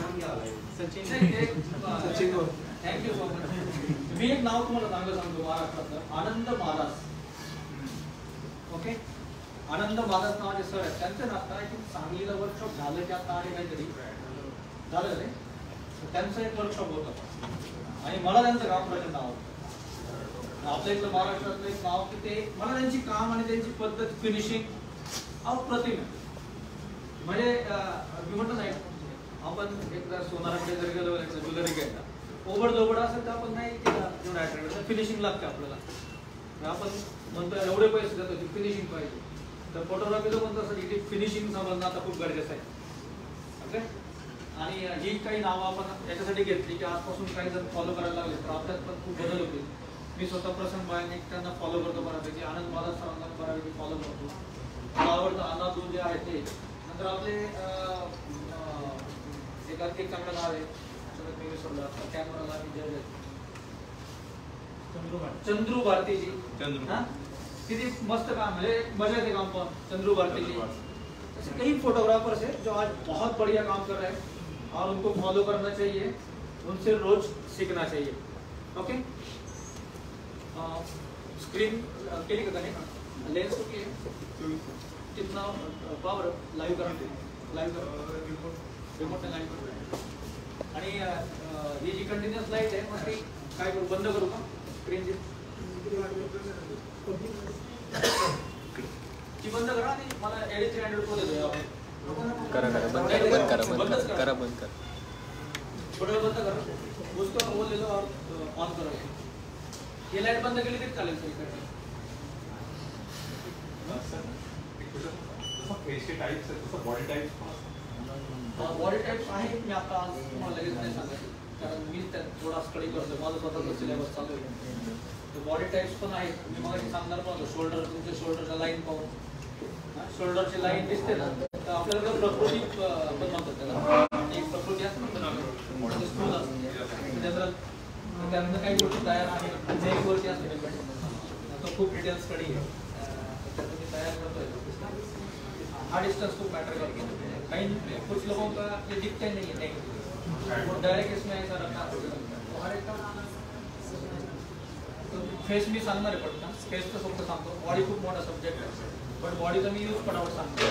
Sachin, thank you so much. मी एक नाव तुम्हाला चांगलं सांगतो महाराष्ट्रातलं, आनंद मादास, ओके. आनंद मादास नावाचे सर आहेत. त्यांचं ना आता सांगलीला वर्कशॉप झालं की आता आणि काहीतरी झालं रे, त्यांचं एक वर्कशॉप होतं आणि मला त्यांचं काम प्रचंड आवडतं. आपल्या इथलं महाराष्ट्रातलं एक नाव की ते मला त्यांची काम आणि त्यांची पद्धत फिनिशिंग अप्रतिम आहे. म्हणजे मी म्हटलं नाही आपण एकदा सोनाराकडे जर गेलो ज्वेलरी घ्यायला ओबडधोबड असेल तर आपण नाही केलं फिनिशिंग लागते आपल्याला. आपण म्हणतो एवढे पैसे देतो ती फिनिशिंग पाहिजे. तर फोटोग्राफीचं म्हणतो असं की फिनिशिंग समजणं आता खूप गरजेचं आहे. ओके. आणि ही काही नावं आपण याच्यासाठी घेतली की आजपासून काही जण फॉलो करायला लागले तर आपल्यात पण खूप बदल होतील. मी स्वतः प्रसन्न बाळांनी त्यांना फॉलो करतो बऱ्यापैकी. आनंद बाला सरांना बऱ्यापैकी फॉलो करतो. मला आवडतं अनादून जे आहे ते. नंतर आपले एक चांगलं नाव आहे मी विसरलो कॅमेराला चंद्रू भारतीजी. किती मस्त काम म्हणजे मजा येते काम पण चंद्रू भारतीजी. ऐसे कई फोटोग्राफर्स हैं जो आज बहुत बढ़िया काम कर रहे हैं और उनको फॉलो करना चाहिए, उनसे रोज सीखना चाहिए. ओके. स्क्रीन केली का त्याने लेन्स की कितना पावर लाईव्ह करा रिमोटने लाईव्ह करू. आणि ही जी कंटिन्युअस लाईट आहे मग ती काय करू बंद करू का स्क्रीनची ती बंद करा आणि मला एडिट 300 को दे दो. करा करा बंद करा बंद करा बंद करा करा बंद कर थोड़ा बंद करो उसको वो ले लो और ऑन करो. ये लाइट बंद केली तरी चालेल. बॉडी टाइप्स आहे मी आता आज तुम्हाला लगेच नाही सांगत कारण मी त्यात थोडा स्टडी करतो. माझं स्वतःचा सिलेबस चालू आहे. तर बॉडी टाइप्स पण आहेत. मी मला सांगणार पण शोल्डर तुमच्या शोल्डरच्या लाईन पाहून शोल्डरची लाईन दिसते ना तर आपल्याला प्रकृती पण म्हणतात त्याला. एक प्रकृती असते ना स्थूल असते त्यानंतर काही गोष्टी तयार आहेत नेकवरती असते डिपेंड. तो खूप डिटेल स्टडी आहे त्याचं मी तयार करतोय. हा डिस्टेंस खूप मॅटर करतो. कहीं कुछ लोगों का ये दिखते नहीं है नहीं डायरेक्ट इसमें ऐसा रखना तो हर एक का तो फेस मी सांगणार आहे पटकन. फेस तर फक्त सांगतो. बॉडी खूप मोठा सब्जेक्ट आहे पण बॉडीचा मी यूज पटापट सांगतो.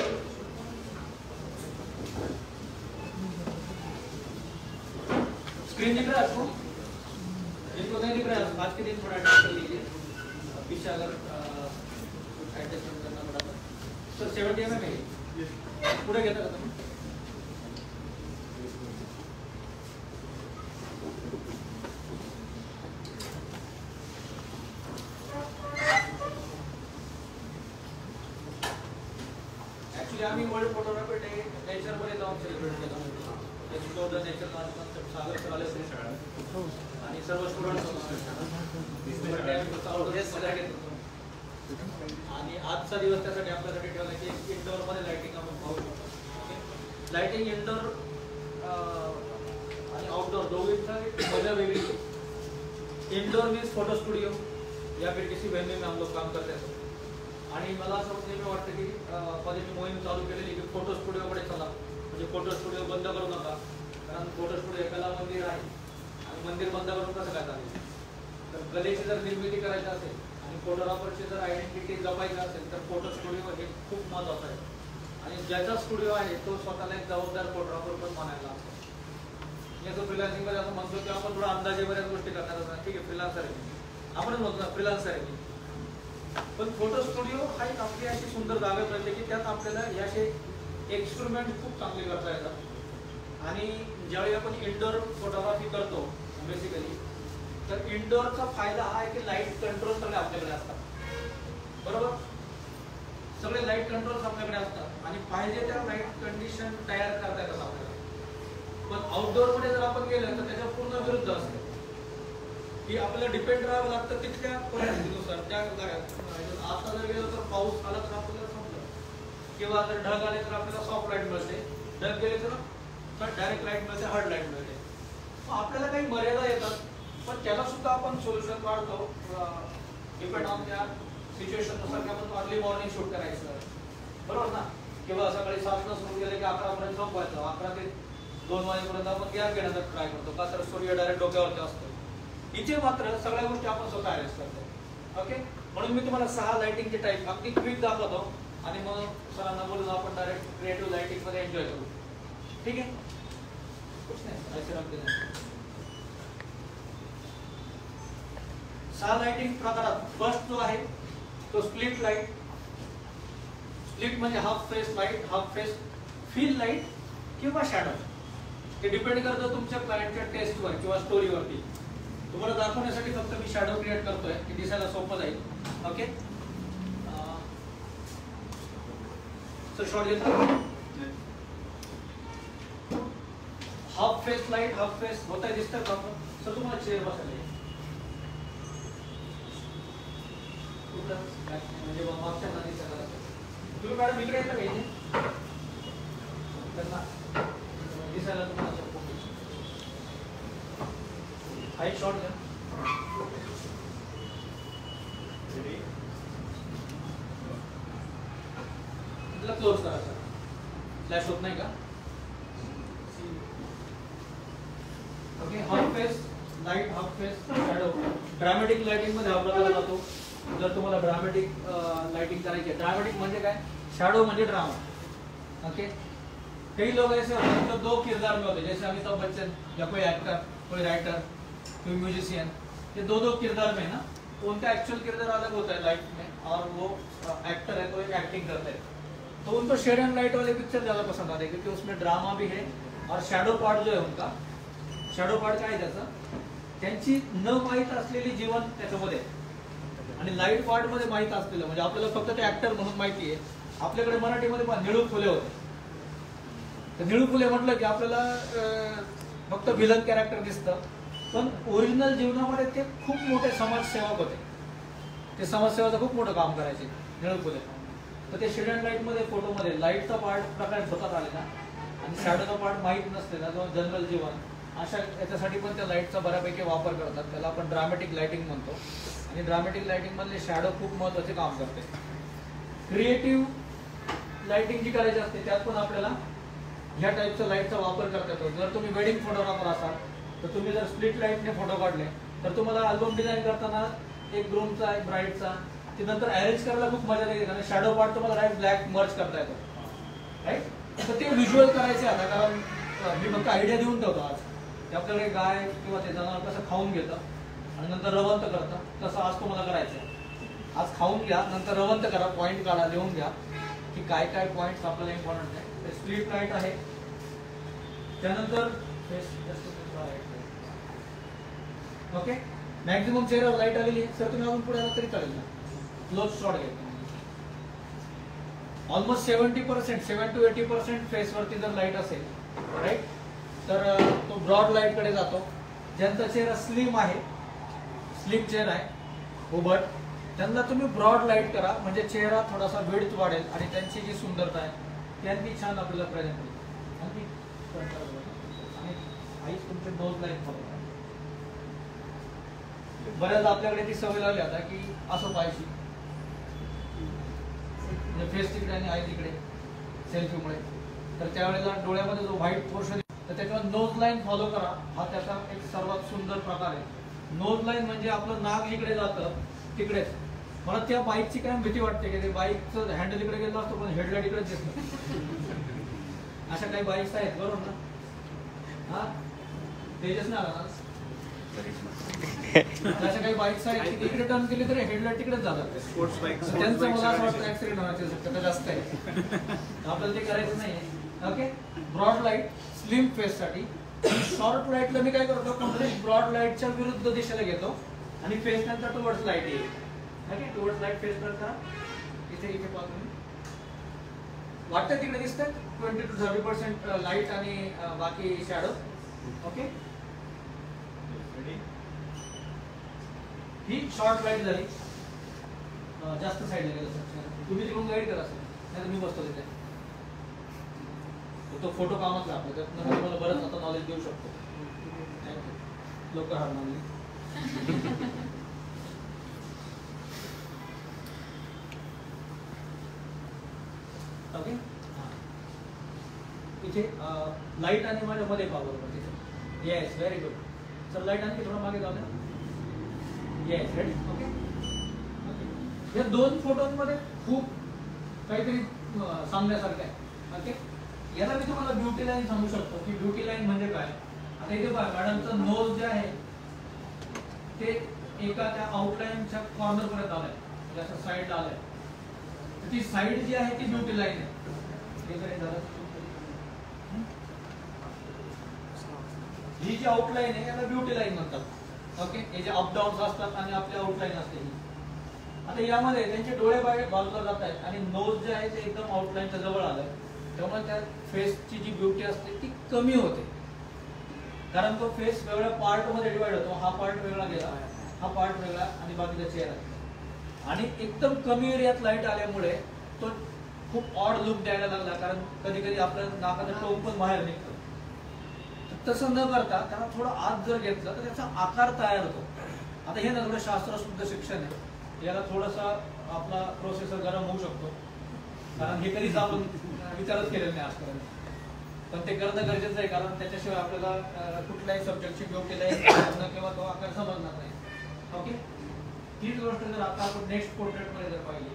स्क्रीन दिख रहा है आपको? जिनको नहीं दिख रहा है आज के दिन थोड़ा एडजस्ट कर लीजिए. पीछे अगर कुछ एडजस्टमेंट करना पड़ा सर 70 mm है पुढे घेता का तुम्ही? ऍक्च्युली आम्ही वर्ल्ड फोटोग्राफी डे नेचरमध्ये जाऊन सेलिब्रेट केला. त्याची 14 नेचर कॉन्सेप्ट सागर सर आले होते आणि सर्व स्टुडंट्स आणि आजचा दिवस त्यासाठी आपल्यासाठी ठेवला की इंडोर मध्ये लाइटिंग आपण पाहू शकतो. लाइटिंग इंडोर आणि आउटडोर दोघींची मजा वेगळी. इंडोर मीन्स फोटो स्टुडिओ या फिर किसी वेन्यू में हम लोग काम करते हैं. आणि मला असं नेहमी वाटतं की मध्ये मी मोहीम चालू केलेली की फोटो स्टुडिओकडे चला. म्हणजे फोटो स्टुडिओ बंद करू नका कारण फोटो स्टुडिओ कला मंदिर आहे आणि मंदिर बंद करून कसं काय चालेल. तर कलेची जर निर्मिती करायची असेल आणि फोटोग्राफरची जर आयडेंटिटी जपायची असेल तर फोटो स्टुडिओ हे खूप महत्त्वाचं आहे. आणि ज्याचा स्टुडिओ आहे तो स्वतःला एक जबाबदार फोटोग्राफर पण मानायला लागतो. मी असं फ्रीलान्सिंगमध्ये असं म्हणतो की आपण थोडा अंदाजे बऱ्याच गोष्टी करणार. ठीक आहे फ्रीलान्सर आहे आपणच म्हणतो ना फ्रीलान्सर आहे मी. पण फोटो स्टुडिओ हा एक आपली अशी सुंदर जागा मिळते की त्यात आपल्याला हे असे एक्सपेरिमेंट खूप चांगले करता येतात. आणि ज्यावेळी आपण इंडोर फोटोग्राफी करतो बेसिकली तर इंडोरचा फायदा हा आहे की लाईट कंट्रोल सगळे आपल्याकडे असतात. बरोबर सगळे लाईट कंट्रोल्स आपल्याकडे असतात आणि पाहिजे त्या लाईट कंडिशन तयार करता येतात आपल्याला. पण आउटडोर मध्ये जर आपण गेलो तर त्याच्या पूर्ण विरुद्ध असते की आपल्याला डिपेंड राहावं लागतं तिथल्या परिस्थितीनुसार. त्या आता जर गेलो तर पाऊस आला तर आपल्याला समजलं किंवा जर ढग आले तर आपल्याला सॉफ्ट लाईट मिळते. ढग गेले तर डायरेक्ट लाईट मिळते हार्ड लाईट मिळते. आपल्याला काही मर्यादा येतात पण त्याला सुद्धा आपण सोल्युशन काढतो डिपेंड ऑन त्या सिच्युएशननुसार की आपण अर्ली मॉर्निंग शूट करायचं बरोबर ना किंवा सकाळी 7 सुरू केलं की 11 पर्यंत संपवायचं. 11 ते 2 वाजेपर्यंत आपण गॅप घेण्याचा ट्राय करतो का तर सूर्य डायरेक्ट डोक्यावरती असतो. इथे मात्र सगळ्या गोष्टी आपण स्वतः अरेंज करतो. ओके म्हणून मी तुम्हाला 6 लाइटिंगचे टाईप अगदी क्विक दाखवतो आणि मग सरांना बोलून आपण डायरेक्ट क्रिएटिव्ह लाइटिंग मध्ये एन्जॉय करू. ठीक आहे कुछ नाही ऐसे रख देना. 6 लाइटिंग प्रकारात फर्स्ट जो आहे तो स्प्लिट लाईट. स्प्लिट म्हणजे half face light, half face fill light किंवा शॅडो. ते डिपेंड करतं तुमच्या क्लायंटच्या टेस्टवर किंवा स्टोरीवरती. तुम्हाला दाखवण्यासाठी फक्त मी शॅडो क्रिएट करतोय की दिसायला सोपं जाईल. ओके, सर शॉर्ट घेतो. Half face light, half face होता दिसतं का सर? तुम्हाला चेअर बसायला म्हणजे मागच्या ना दिसायला. तुम्ही मॅडम इकडे येता पाहिजे त्यांना दिसायला तुम्हाला हाईट शॉर्ट घ्या. क्लोज करा सर. फ्लॅश होत नाही का? Okay, half face light, half face shadow. Dramatic lighting मध्ये वापरला जातो. जर तुम्हाला ड्रामॅटिक लाइटिंग करायची आहे, ड्रामॅटिक म्हणजे काय? शॅडो म्हणजे ड्रामा. ओके, कई लोग ऐसे होते हैं जो 2 किरदार में होते हैं, जैसे अमिताभ बच्चन या कोई एक्टर, कोई राइटर, कोई म्यूजिशियन, ये 2 किरदार में है ना. तो उनका एक्चुअल किरदार अलग होता है लाइफ में, और वो एक्टर है तो एक एक्टिंग करते हैं. तो उनको शेड एंड लाइट वाले पिक्चर ज़्यादा पसंद आते हैं क्योंकि उसमें ड्रामा भी है और शॅडो पार्ट जो है उनका, शॅडो पार्ट काय त्याचं, त्यांची न माहीत असलेली जीवन त्याच्यामध्ये आणि लाईट पार्ट मध्ये माहीत असलेलं, म्हणजे आपल्याला फक्त ते ऍक्टर म्हणून माहिती आहे. आपल्याकडे मराठीमध्ये पण निळू फुले होते. तर निळू फुले म्हटलं की आपल्याला फक्त विलन कॅरेक्टर दिसतं, पण ओरिजिनल जीवनामध्ये ते खूप मोठे समाजसेवक होते. ते समाजसेवाचं खूप मोठं काम करायचे निळू फुले. तर ते शेड अँड लाईट मध्ये फोटोमध्ये लाईटचा पार्ट प्रकारे होतात आलेला आणि शॅडोचा पार्ट माहीत नसलेला किंवा जनरल जीवन, अशा याच्यासाठी पण त्या लाईटचा बऱ्यापैकी वापर करतात. त्याला आपण ड्रामॅटिक लाइटिंग म्हणतो. आणि ड्रामॅटिक लाइटिंग मधले शॅडो खूप महत्त्वाचे काम करते. क्रिएटिव्ह लाइटिंग जी करायची असते त्यात पण आपल्याला ह्या टाईपचा लाईटचा वापर करता येतो. जर तुम्ही वेडिंग फोटोग्राफर असाल तर तुम्ही जर स्प्लिट लाईटने फोटो काढले तर तुम्हाला अल्बम डिझाईन करताना एक ग्रूमचा एक ब्राईडचा ते नंतर अरेंज करायला खूप मजा येते. आणि शॅडो पार्ट तुम्हाला राईट ब्लॅक मर्ज करता येतो, राईट. तर ते व्हिज्युअल करायचे आता, कारण मी फक्त आयडिया देऊन ठेवतो आज. ते आपल्याकडे गाय किंवा ते जनावर कसं खाऊन घेतं आणि नंतर रवंत करतं, तसं आज तुम्हाला करायचं आहे. आज खाऊन घ्या, नंतर रवंत करा, पॉईंट काढा, लिहून घ्या की काय काय पॉईंट्स आपल्याला इम्पॉर्टंट आहे. स्प्लिट लाईट आहे. त्यानंतर ओके, मॅक्झिमम चेहऱ्यावर लाईट आलेली आहे. सर तुम्ही अजून पुढे आला तरी चालेल ना. क्लोज शॉट घ्या. ऑलमोस्ट 70%, 7 to 80% फेसवरती जर लाईट असेल, राईट, तर तो ब्रॉड लाईट कडे जातो. ज्यांचा चेहरा स्लिम आहे, स्लिम चेहरा आहे उभट, त्यांना तुम्ही ब्रॉड लाईट करा, म्हणजे चेहरा थोडासा विड्थ वाढेल आणि त्यांची जी सुंदरता आहे ती आणखी छान आपल्याला प्रेझेंट होईल. आणि आईच तुमचे नोज लाईन फॉलो करा. बऱ्याचदा आपल्याकडे ती सवय लागली आता की असं पाहिजे, फेस तिकडे आणि आई तिकडे सेल्फीमुळे. तर त्यावेळेला डोळ्यामध्ये जो व्हाईट पोर्शन तर त्याच्यावर नोज लाईन फॉलो करा. हा त्याचा एक सर्वात सुंदर प्रकार आहे. नोज लाईन म्हणजे आपलं नाक जिकडे जातं तिकडेच. मला त्या बाईकची काय भीती वाटते की ते बाईकचं हँडल इकडे गेलं असतो पण हेडलाईट इकडेच दिसतं. अशा काही बाईक्स आहेत बरोबर ना? हा, तेजस ना अशा काही बाईक्स आहेत की इकडे टर्न केली तरी हेडलाईट तिकडेच जातात. स्पोर्ट्स बाईक त्यांचं मला असं वाटतं ऍक्सिडेंट होण्याची शक्यता जास्त आहे. आपल्याला ते करायचं नाही. Okay, broad light slim face साठी. शॉर्ट लाईटला मी काय करतो, कंप्लीट ब्रॉड लाईटच्या विरुद्ध दिशेला घेतो आणि फेस नंतर टुवर्ड्स लाईट येईल. ओके, टुवर्ड्स लाईट फेस करता. इथे इथे पाहतो वाटतं तिकडे दिसतं 20 to 30% लाईट आणि बाकी शॅडो. ओके, ही शॉर्ट लाईट झाली. जास्त साईडला गेलं सर, तुम्ही तिकडून गाईड करा सर, नाही मी बसतो तिथे. तो फोटो कामातला आपला, त्यातनं तुम्हाला बरंच आता नॉलेज देऊ शकतो. थँक्यू. लवकर हार मानली. ओके, इथे लाईट आणि माझ्या मध्ये पाहा बरोबर तिथे. Yes, very good sir. Light आणखी थोडं मागे जाऊ द्या. Yes, ready. ओके, या 2 फोटोमध्ये खूप काहीतरी सांगण्यासारखं आहे. ओके, याला मी तुम्हाला ब्युटी लाईन सांगू शकतो की ब्युटी लाईन म्हणजे काय. आता इथे पहा, मॅडमचं नोज जे आहे ते एका त्या आउटलाईनच्या कॉर्नर पर्यंत आलाय, म्हणजे असं साईडला आलाय. तर ती साईड जी आहे ती ब्युटी लाईन आहे. हे जरी झालं, ही जी आउटलाईन आहे याला ब्युटी लाईन म्हणतात. ओके, हे जे अप डाऊन्स असतात आणि आपली आउटलाईन असते ही. आता यामध्ये त्यांचे डोळे बाजूला जात आहेत आणि नोज जे आहे ते एकदम आउटलाईनच्या जवळ आलंय, त्यामुळे त्या फेसची जी ब्युटी असते ती कमी होते. कारण तो फेस वेगळ्या पार्ट मध्ये डिवाइड होतो. हा पार्ट वेगळा गेला, हा पार्ट वेगळा आणि बाकीचा चेहरा. आणि एकदम कमी एरियात लाईट आल्यामुळे तो खूप ऑड लुक द्यायला लागला. कारण कधी कधी आपल्या नाकाचं टोक पण बाहेर निघतं. तसं न करता त्याला थोडं आत जर घेतलं तर त्याचा आकार तयार होतो. आता हे ना थोडं शास्त्रशुद्ध शिक्षण आहे. याला थोडासा आपला प्रोसेसर गरम होऊ शकतो, कारण हे कधीच आपण विचारच केलेला नाही आजपर्यंत. पण ते करणं गरजेचं आहे, कारण त्याच्याशिवाय आपल्याला कुठल्याही सब्जेक्टची ब्युटी लाईन किंवा तो आकार समजणार नाही. ओके, तीच गोष्ट जर आता आपण नेक्स्ट पोर्ट्रेट मध्ये जर पाहिली,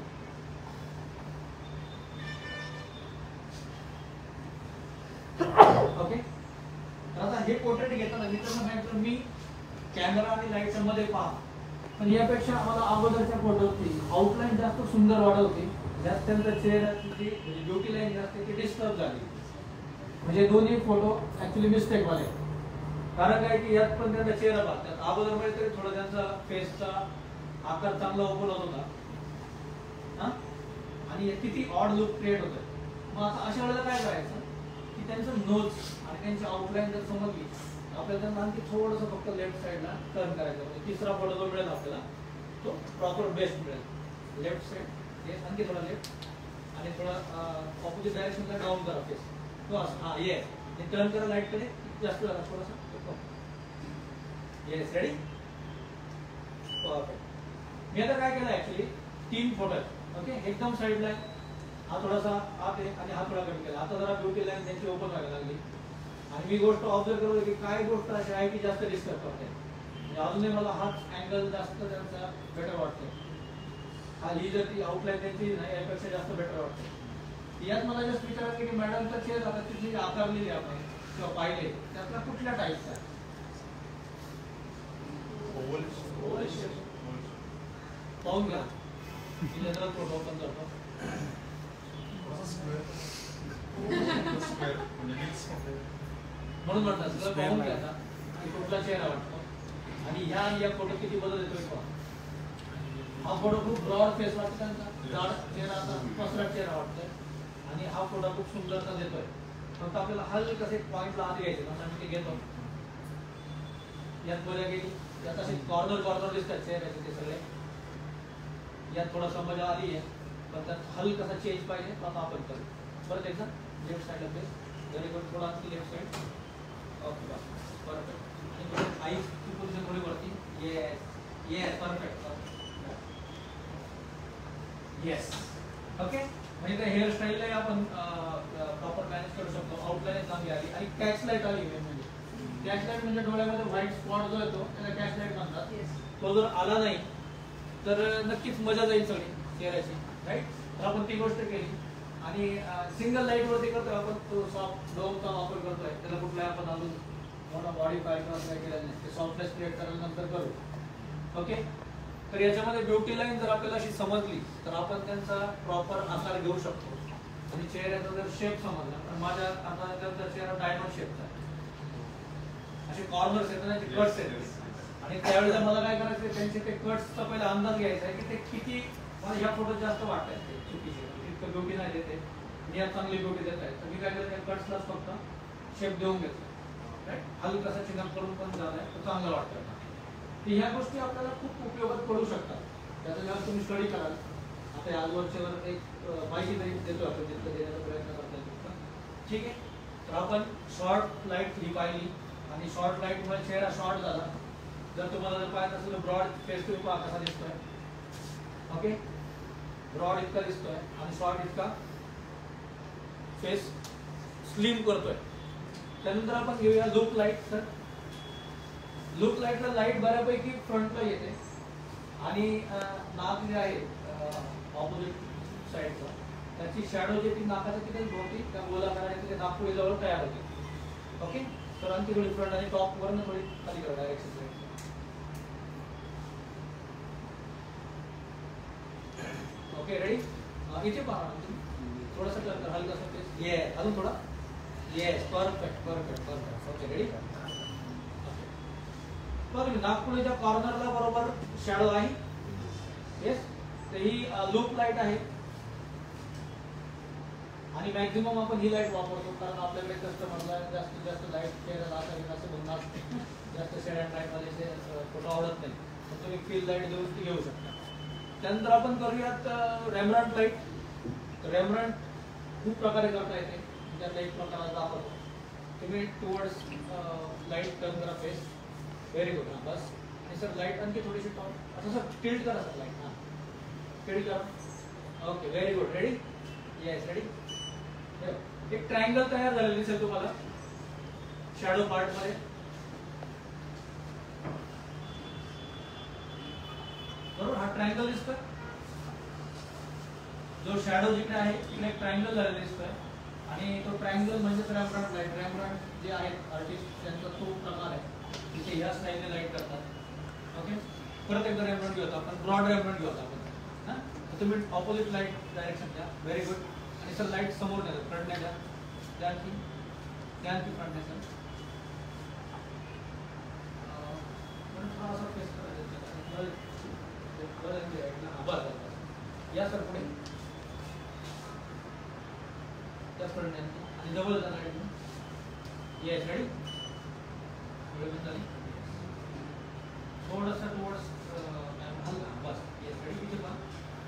ओके, तर आता हे पोर्ट्रेट घेताना मित्रांनो सांगितलं मी कॅमेरा आणि लाईटच्या मध्ये पहा. पण यापेक्षा आम्हाला अगोदरच्या फोटोची आउटलाईन जास्त सुंदर वाटत होती. जास्त त्यांचा चेहऱ्याची जी ब्युटी लाईन जास्त ती डिस्टर्ब झाली. म्हणजे दोन्ही फोटो ऍक्च्युली मिस्टेक वाले. कारण काय की यात पण त्यांचा चेहरा बघतात अगोदर मध्ये तरी थोडा त्यांचा फेसचा आकार चांगला ओपन होत होता हा, आणि किती ऑड लुक क्रिएट होतं. मग आता अशा वेळेला काय करायचं की त्यांचं नोज आणि त्यांची आउटलाईन जर समजली, आपल्याला त्यांना आणखी थोडंसं फक्त लेफ्ट साईडला टर्न करायचं. म्हणजे तिसरा फोटो जो मिळेल आपल्याला तो प्रॉपर बेस्ट मिळेल. लेफ्ट साईड हे आणखी थोडा लेफ्ट आणि थोडा ऑपोजिट डायरेक्शनला डाऊन करा फेस. तो असं हा येस, हे टर्न करा लाईटकडे जास्त जरा थोडासा. Yes, ready, perfect. मी आता काय केलं ऍक्च्युली 3 फोटो आहेत. ओके, एकदम साईडला आहे, हा थोडासा आत आहे आणि हा थोडा कमी केला. आता जरा ब्युटी लाईन त्यांची ओपन व्हायला लागली आणि मी गोष्ट ऑब्झर्व करतो की काय गोष्ट अशी आहे की जास्त डिस्टर्ब करते. म्हणजे अजूनही मला हाच अँगल जास्त त्यांचा बेटर वाटतो. हा ही जर ती आउटलाईन त्यांची नाही यापेक्षा जास्त बेटर वाटते. यात मला जस्ट विचारायचं की मॅडमचा चेहरा आता तिची आकारलेली आपण किंवा पाहिले त्यातला कुठल्या टाईपचा पाहून घ्या. जनरल फोटो ओपन करतो. म्हणून म्हणतात सगळं पाहून घ्या की कुठला चेहरा वाटतो आणि ह्या आणि या फोटो किती बदल येतोय पहा. हा फोटो खूप ब्रॉड फेस वाटतो त्यांचा, जाड चेहरा आता पसरट चेहरा वाटतोय आणि हा फोटो खूप सुंदरता देतोय. फक्त आपल्याला हलकं कसे पॉईंटला आत घ्यायचे ना, मी ते घेतो. यात बऱ्या गेली, यात असे कॉर्नर दिसतात चेहऱ्याचे ते सगळे. यात थोडासा मजा आली आहे, पण त्यात हलकासा चेंज पाहिजे तर आता आपण करू. परत एकदा लेफ्ट साईडला प्लेस. व्हेरी गुड, थोडा आणखी लेफ्ट साईड. ओके, बस परफेक्ट. आणि थोडं आईची पोझिशन थोडी वरती. Yes yes, perfect. Yes, okay. म्हणजे त्या हेअरस्टाईललाही आपण प्रॉपर मॅनेज करू शकतो. आउटलाईन चांगली आली आणि कॅच लाईट आली. म्हणजे कॅच लाईट म्हणजे डोळ्यामध्ये व्हाईट स्पॉट जो येतो त्याला कॅच लाईट म्हणतात. तो जर आला नाही तर नक्कीच मजा जाईल सगळी चेहऱ्याची, राईट. तर आपण ती गोष्ट केली आणि सिंगल लाईट वरती करतोय आपण. तो सॉफ्ट डोमचा वापर करतोय, त्याला कुठलाही आपण अजून मोठा बॉडी फायर काय केलेलं नाही. ते सॉफ्टनेस क्रिएट करायला नंतर करू. ओके, तर याच्यामध्ये ब्युटी लाईन जर आपल्याला अशी समजली तर आपण त्यांचा प्रॉपर आकार घेऊ शकतो. आणि चेहऱ्याचा जर शेप समजला तर माझ्या आता त्यांचा चेहरा डायमंड शेपचा आहे. असे कॉर्नर्स आहेत ना, ते कट्स आहेत. आणि त्यावेळेला मला काय करायचं, त्यांचे ते कट्सचा पहिला अंदाज घ्यायचा आहे की ते किती मला ह्या फोटोत जास्त वाटत आहेत. ते चुकीचे इतकं ब्युटी नाही देते, मी यात चांगली ब्युटी देत आहे. तर मी काय करतो, त्या कट्सलाच फक्त शेप देऊन घेतो, राईट. हलकासा चिन्ह करून पण झालाय तर चांगलं वाटतं. ह्या गोष्टी आपल्याला खूप उपयोगात पडू शकतात. त्याचा जेव्हा तुम्ही स्टडी कराल, आता आजवरच्यावर एक माहिती तरी देतो आपण, जितकं देण्याचा प्रयत्न करतो. ठीक आहे, तर आपण शॉर्ट लाईट ही पाहिली आणि शॉर्ट लाईटमुळे चेहरा शॉर्ट झाला. जर तुम्हाला जर पाहायचं असेल तर ब्रॉड फेस तुम्ही पहा कसा दिसतोय. ओके, ब्रॉड इतका दिसतोय आणि शॉर्ट इतका फेस स्लिम करतोय. त्यानंतर आपण घेऊया लुक लाईट. तर लुक लाईटला लाईट बऱ्यापैकी फ्रंटला येते आणि नाक जे आहे ऑपोजिट साईडचा त्याची शॅडो जे ती नाकाच्या तिथे होती त्या गोलाकाराने तिथे नागपुडीजवळ तयार होते. ओके, तर आणखी थोडी फ्रंट आणि टॉप वरनं थोडी खाली करा डायरेक्शन. ओके रेडी इथे पहा तुम्ही थोडासा टर्न करा हलका सा फेस ये अजून थोडा yes perfect perfect perfect okay ready बघ नागपुरीच्या कॉर्नरला बरोबर शॅडो आहे येस तर ही लूप लाईट आहे आणि मॅक्झिमम आपण ही लाईट वापरतो कारण आपल्याकडे कस्टमरला जास्तीत जास्त लाईट चेहऱ्याला असावी असं म्हणणं असतं जास्त शेड अँड लाईट मध्ये फोटो आवडत नाही तर तुम्ही फील लाईट देऊन ती घेऊ शकता त्यानंतर आपण करूयात रेमरंट लाईट रेमरंट खूप प्रकारे करता येते त्यातला एक प्रकार वापरतो तुम्ही टुवर्ड्स लाईट टर्न करा फेस व्हेरी गुड हां बस आणि सर लाईट आणखी थोडीशी टॉन असं सर टिल्ट करा सर लाईट हां टिल्ट करा okay very good ready yes ready एक ट्रायंगल तयार झालेलं दिसेल तुम्हाला शॅडो पार्ट मध्ये बरोबर हा ट्रायंगल दिसतोय जो शॅडो जिकडे आहे तिकडे एक ट्रायंगल झालेला दिसतोय आणि तो ट्रायंगल म्हणजे रॅम्ब्रंट लाईट रॅम्ब्रंट जे आहेत आर्टिस्ट त्यांचा तो प्रकार आहे तिथे ह्या स्टाईलने लाईट करतात ओके परत एकदा रॅम्ब्रंट घेऊ आपण ब्रॉड रॅम्ब्रंट घेऊ आपण हां तुम्ही ऑपोजिट लाईट डायरेक्शन द्या व्हेरी गुड आणि सर लाईट समोर द्या फ्रंट नाही द्या आणखी फ्रंट नाही सर थोडासा फेस करायचा या सर पुढे त्या फ्रंट आणि जवळ जा लाईट येस रेडी थोडासा टुवर्ड्स हलका बस येस रेडी इथे पहा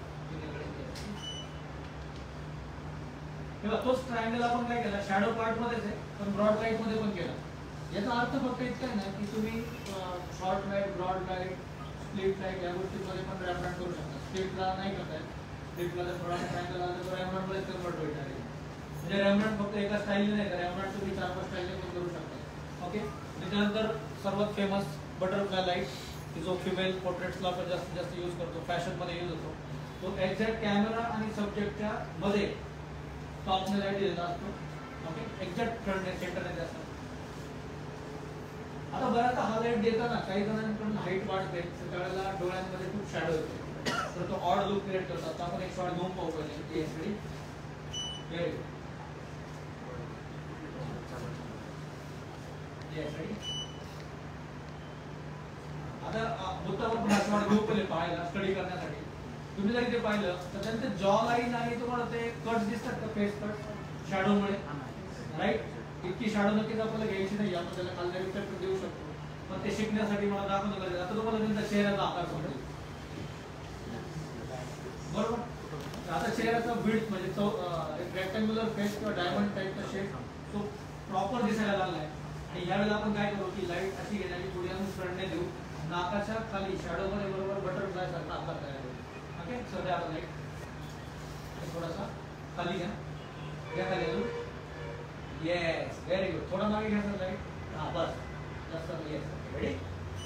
तेव्हा तोच ट्रायंगल आपण काय केला शॅडो पार्ट मध्येच आहे पण ब्रॉड लाईट मध्ये पण केला याचा अर्थ फक्त इतका आहे ना की तुम्ही short light broad light split light या गोष्टींमध्ये पण रॅम्ब्रंट करू शकता स्प्लिटला नाही करता येत स्प्लिटला जर थोडा ट्रायंगल आला तर रॅम्ब्रंट मध्ये कन्वर्ट होईल म्हणजे रॅम्ब्रंट फक्त एका स्टाईलने नाही तर रॅम्ब्रंट तुम्ही 4-5 स्टाईलने पण करू शकता ओके त्याच्यानंतर सर्वात फेमस बटरफ्लाय लाईट की जो फिमेल पोर्ट्रेट्सला आपण जास्तीत जास्त यूज करतो फॅशन मध्ये यूज होतो तो एक्झॅक्ट कॅमेरा आणि सब्जेक्टच्या मध्ये टॉपने लाईट दिलेला असतो ओके एक्झॅक्ट फ्रंट सेंटरने असतो आता बऱ्याचदा हा लाईट देताना काही जणांकडून हाईट वाढते त्यावेळेला डोळ्यांमध्ये खूप शॅडो येतो तर तो ऑड लुक क्रिएट करतात आपण एक शॉट घेऊन पाहू पहिले आता बुद्धावर पण हा शॉट घेऊ पहिले पाहायला स्टडी करण्यासाठी तुम्ही जर इथे पाहिलं तर त्यांचं जॉ लाईन आणि तुम्हाला ते कट्स दिसतात का फेस कट शॅडोमुळे राईट इतकी शॅडो नक्कीच आपल्याला घ्यायची नाही आपण त्याला खाल्ल्या इफेक्ट देऊ शकतो पण ते शिकण्यासाठी मला दाखवलं पाहिजे आता तुम्हाला त्यांचा चेहऱ्याचा आकार समजेल बरोबर आता चेहऱ्याचा विड्थ म्हणजे तो एक रेक्टँग्युलर फेस किंवा डायमंड टाईपचा शेप तो प्रॉपर दिसायला लागलाय आणि यावेळेला आपण काय करू की लाईट अशी घेण्याची थोडी आपण फ्रंटने देऊ नाकाच्या खाली शॅडो मध्ये बरोबर बटरफ्लाय सारखा आकार तयार होईल ओके सध्या आपण लाईट थोडासा खाली घ्या खाली अजून येस व्हेरी गुड थोडा मागे घ्या सर लाईट हां बस जास्त येस रेडी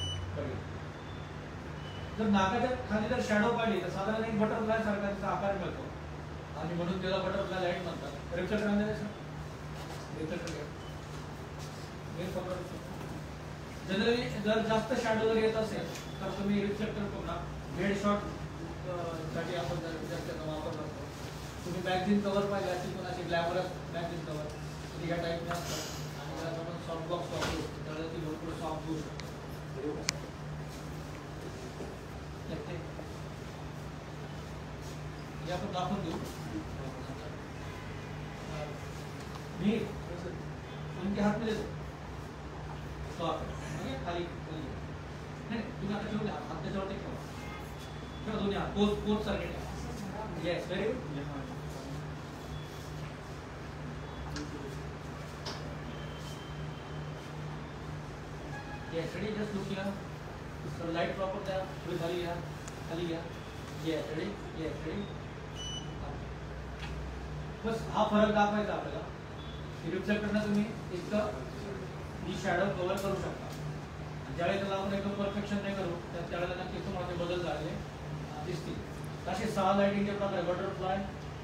जर नाकाच्या खाली जर शॅडो पाहिली तर साधारण एक बटरफ्लाय सारखा त्याचा आकार मिळतो आणि म्हणून त्याला बटरफ्लाय लाईट म्हणतात रिफ्लेक्टर आणले सर रिफ्लेक्टर जनरली जर जास्त शॅडो जर येत असेल तर तुम्ही रिफ्लेक्टर पुन्हा हेड शॉट साठी आपण जास्त वापर करतो तुम्ही मॅगझिन कव्हर पाहिजे अशी पण अशी ग्लॅमरस मॅगझिन कव्हर ह्या टाईपने असतात आणि त्यात आपण सॉफ्ट बॉक्स वापरू त्यावेळेला ती भरपूर सॉफ्ट होऊ शकतो हे आपण दाखवून देऊ मी उनके हात मध्ये खाली नाही तुम्ही आता ठेवू द्या हात त्याच्यावरती ठेवा दोन्ही हात पोच सारखे ठेवा yes very good yes ready just look here sir light proper द्या थोडी खाली घ्या येस रेडी येस रेडी बस हा फरक दाखवायचा आपल्याला रिफ्लेक्टरने तुम्ही इतकं ही शॅडो कव्हर करू शकता ज्यावेळेला त्याला आपण एकदम परफेक्शन नाही करू त्यावेळेला नक्कीच तुम्हाला ते बदल झालेले दिसतील असे 6 लाइटिंगचे प्रकार butterfly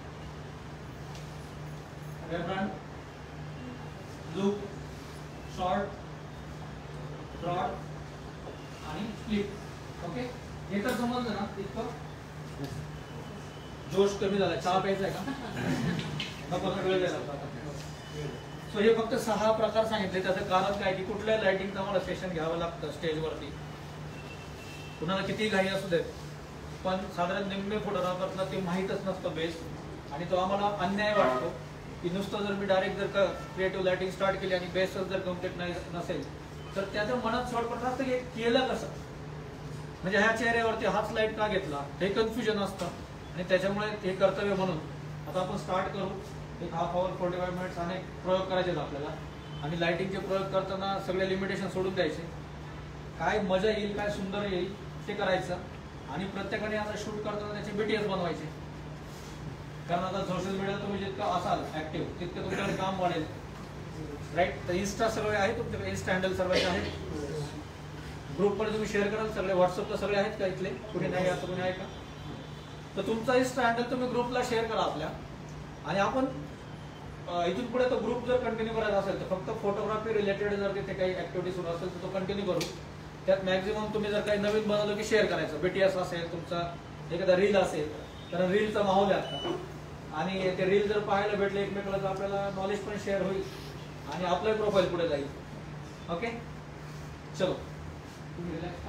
rembrandt loop short broad आणि स्प्लिट ओके हे तर समजलं ना इतकं जोश कमी झाला, चहा प्यायचा आहे का? नको ना, वेळ द्यायला लागतो. सो हे फक्त 6 प्रकार सांगितले. त्याचं कारण काय की कुठल्या लाइटिंगचं आम्हाला सेशन घ्यावं लागतं स्टेजवरती. कुणाला किती घाई असू देत, पण साधारण निम्मे फोटोग्राफरला ते माहीतच नसतं बेस, आणि तो आम्हाला अन्याय वाटतो की नुसतं जर मी डायरेक्ट जर का क्रिएटिव्ह लाइटिंग स्टार्ट केली आणि बेसच जर कम्प्लीट नाही नसेल तर त्याच्या मनात शॉर्ट पडत असतं की केलं कसं, म्हणजे ह्या चेहऱ्यावरती हाच लाईट का घेतला, हे कन्फ्युजन असतं. आणि त्याच्यामुळे हे कर्तव्य म्हणून आता आपण स्टार्ट करू. एक हाफ आवर 45 मिनिट्स अनेक प्रयोग करायचे आहेत आपल्याला, आणि लाइटिंगचे प्रयोग करताना सगळे लिमिटेशन सोडून द्यायचे. काय मजा येईल, काय सुंदर येईल ते करायचं. आणि प्रत्येकाने आता शूट करताना त्याचे BTS बनवायचे, कारण आता सोशल मीडिया तुम्ही जितकं असाल ऍक्टिव्ह तितकं तुमच्याकडे काम वाढेल. राईट. तर इन्स्टा सर्वे आहे तुमच्याकडे, इन्स्टा हँडल सर्वांचे आहेत. ग्रुपमध्ये तुम्ही शेअर कराल सगळे, व्हॉट्सअपला सगळे आहेत का इथले? कुणी नाही असं कुणी आहे का? तर तुमचा इन्स्टा हँडल तुम्ही ग्रुपला शेअर करा आपल्या, आणि आपण इथून पुढे तो ग्रुप जर कंटिन्यू करायचा असेल तर फक्त फोटोग्राफी रिलेटेड जर तिथे काही ऍक्टिव्हिटी सुरू असेल तर तो कंटिन्यू करू. त्यात मॅक्झिमम तुम्ही जर काही नवीन बनवलं की शेअर करायचं. BTS असेल, तुमचा एखादा रील असेल, कारण रीलचा माहोल आहे आता, आणि ते रील जर पाहायला भेटले एकमेकाला तर आपल्याला नॉलेज पण शेअर होईल आणि आपलं प्रोफाईल पुढे जाईल. ओके, चलो तुम्ही रिलॅक्स.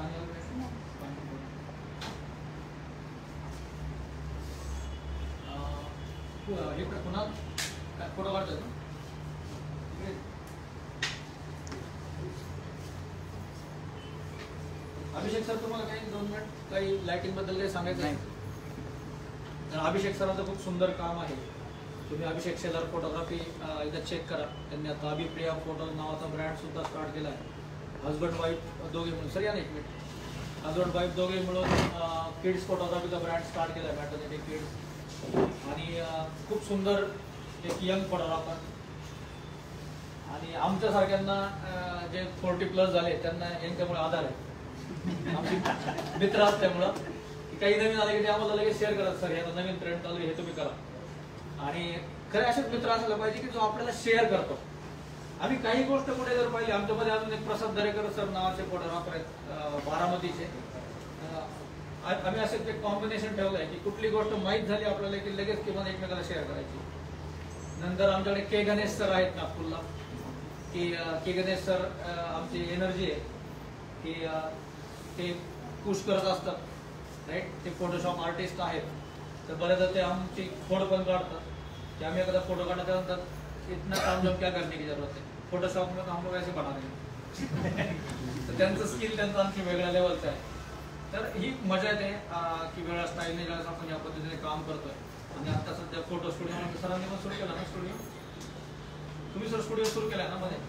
इकडे पुन्हा फोटो काढतोय ना. अभिषेक सर, तुम्हाला काही 2 मिनिट काही लाइटिंग बद्दल काही सांगायचं आहे? तर अभिषेक सरांचं खूप सुंदर काम आहे. तुम्ही अभिषेक शेलार फोटोग्राफी एकदा चेक करा. त्यांनी आता अभिप्रिया फोटो नावाचा ब्रँड सुद्धा स्टार्ट केला आहे. हजबंड वाईफ दोघे मिळून, सर या ना एक मिनिट, हजबंड वाईफ दोघे मिळून किड्स फोटोग्राफीचा ब्रँड स्टार्ट केला आहे, मॅटर्निटी किड्स. आणि खूप सुंदर एक यंग फोटोग्राफर. आणि आमच्यासारख्यांना जे 40+ झाले त्यांना यांच्यामुळे आधार आहे. आमची मित्र असल्यामुळं काही नवीन आले की ते आम्हाला लगेच शेअर करत, सर याचा नवीन ट्रेंड चालू आहे, हे तुम्ही करा. आणि खरे असेच मित्र असायला पाहिजे की जो आपल्याला शेअर करतो. आम्ही काही गोष्ट कुठे जर पाहिली, आमच्यामध्ये अजून एक प्रसाद दरेकर सर नावाचे फोटोग्राफर आहेत बारामतीचे. आम्ही असं एक कॉम्बिनेशन ठेवलं आहे की कुठली गोष्ट माहीत झाली आपल्याला की लगेच किंवा एकमेकाला शेअर करायची. नंतर आमच्याकडे के गणेश सर आहेत नागपूरला, की के गणेश सर आमची एनर्जी आहे की ते पुश करत असतात. राईट. ते फोटोशॉप आर्टिस्ट आहेत, तर बऱ्याचदा ते आमची फोटो पण काढतात की आम्ही एखादा फोटो काढण्याच्या नंतर इतना काम जम क्या करने की जरूरत आहे, फोटोशॉप मध्ये हम लोग ऐसे बनाने. तर त्यांचं स्किल त्यांचं आणखी वेगळ्या लेवलचं आहे. तर ही मजा येते की वेगळ्या स्टाईलने ज्यावेळेस आपण या पद्धतीने काम करतोय. आणि आता सध्या फोटो स्टुडिओ सरांनी पण सुरू केला ना स्टुडिओ, तुम्ही सर स्टुडिओ सुरू केला ना मध्ये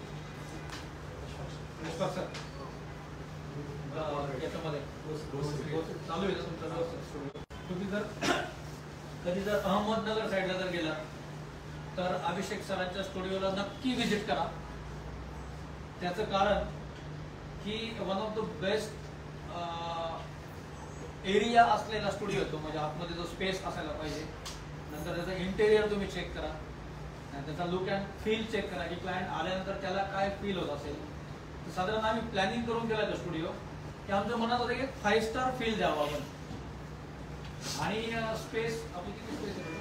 सर याच्यामध्ये चालू आहे तुमचा स्टुडिओ. तुम्ही जर कधी जर अहमदनगर साईडला जर गेला तर अभिषेक सरांच्या स्टुडिओला नक्की व्हिजिट करा. त्याचं कारण की one of the best area असलेला स्टुडिओ तो, म्हणजे आतमध्ये जो स्पेस असायला पाहिजे. नंतर त्याचं इंटेरियर तुम्ही चेक करा, त्याचा लुक अँड फील चेक करा की क्लायंट आल्यानंतर त्याला काय फील होत असेल. तर साधारण आम्ही प्लॅनिंग करून केला तो स्टुडिओ की आमच्या मनात होतं की 5 स्टार फील द्यावा आपण. आणि स्पेस आपली किती स्पेस आहे?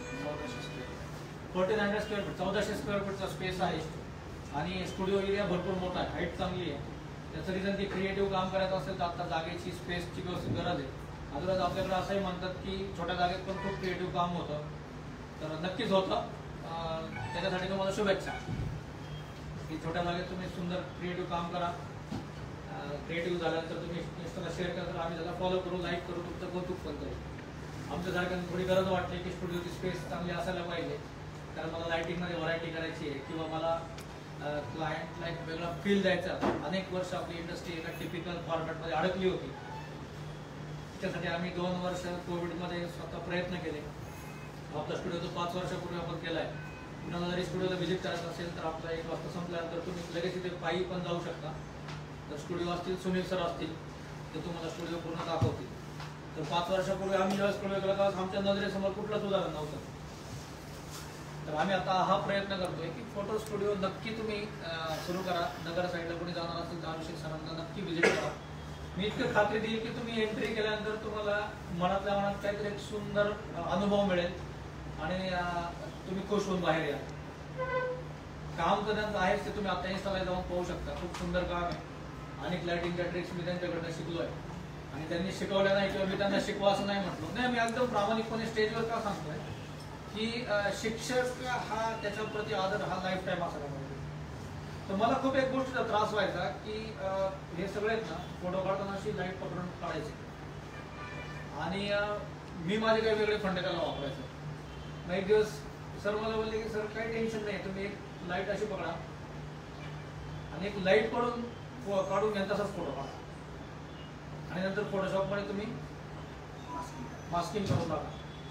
1400 स्क्वेअर फूट, 1400 स्क्वेअर फूटचा स्पेस आहे. आणि स्टुडिओ एरिया भरपूर मोठा आहे, हाईट चांगली आहे. त्याचं रिझन की क्रिएटिव्ह काम करायचं असेल तर आता जागेची स्पेसची व्यवस्थित गरज आहे. अदरवाईज आपल्याकडे असंही म्हणतात की छोट्या जागेत पण खूप क्रिएटिव्ह काम होतं, तर नक्कीच होतं. त्याच्यासाठी तुम्हाला शुभेच्छा की छोट्या जागेत तुम्ही सुंदर क्रिएटिव्ह काम करा. क्रिएटिव्ह झाल्यानंतर तुम्ही इंस्टाला शेअर करा, तर आम्ही त्याला फॉलो करू, लाईक करू, तुमचं कौतुक पण करू. आमच्यासारख्यांना थोडी गरज वाटते की स्टुडिओची स्पेस चांगली असायला पाहिजे, कारण मला लाईटिंगमध्ये व्हरायटी करायची आहे किंवा मला क्लायंटला एक वेगळा फील द्यायचा. अनेक वर्ष आपली इंडस्ट्री एका टिपिकल फॉर्मॅटमध्ये अडकली होती. त्याच्यासाठी आम्ही 2 वर्ष कोविडमध्ये स्वतः प्रयत्न केले. आपला स्टुडिओ तो 5 वर्षापूर्वी आपण केला आहे. कुणाला जरी स्टुडिओला व्हिजिट करायचं असेल तर आपला 1 वाजता संपल्यानंतर तुम्ही लगेच इथे पायी पण जाऊ शकता. तर स्टुडिओ असतील, सुनील सर असतील, ते तुम्हाला स्टुडिओ पूर्ण दाखवतील. तर 5 वर्षापूर्वी आम्ही जेव्हा स्टुडिओ केला तेव्हा आमच्या नजरेसमोर कुठलंच उदाहरण नव्हतं. तर आम्ही आता हा प्रयत्न करतोय की फोटो स्टुडिओ नक्की तुम्ही सुरू करा. नगर साईडला कोणी जाणार असेल तर अभिषेक सरांना नक्की व्हिजिट करा. मी इतकं खात्री देईल की तुम्ही एंट्री केल्यानंतर तुम्हाला मनातल्या मनात काहीतरी एक सुंदर अनुभव मिळेल आणि तुम्ही खुश होऊन बाहेर या. काम तर त्यांचं आहेच, ते तुम्ही आता इन्स्टाला जाऊन पाहू शकता. खूप सुंदर काम आहे. अनेक लाइटिंगच्या ट्रिक्स मी त्यांच्याकडनं शिकलोय आणि त्यांनी शिकवल्या नाही किंवा मी त्यांना शिकवा असं नाही म्हटलो. नाही, मी एकदम प्रामाणिकपणे स्टेजवर का सांगतोय की शिक्षक हा त्याच्या प्रति आदर हा लाईफ टाईम असायला पाहिजे. तर मला खूप एक गोष्टीचा त्रास व्हायचा की हे सगळेच ना फोटो काढताना अशी लाईट पकडून काढायचे आणि मी माझे काही वेगळे फंडे त्याला वापरायचो. एक दिवस सर मला बोलले की सर काही टेन्शन नाही, तुम्ही एक लाईट अशी पकडा आणि एक लाईट काढून घ्या, तसाच फोटो काढा आणि नंतर फोटोशॉपमध्ये तुम्ही मास्किंग करून टाका.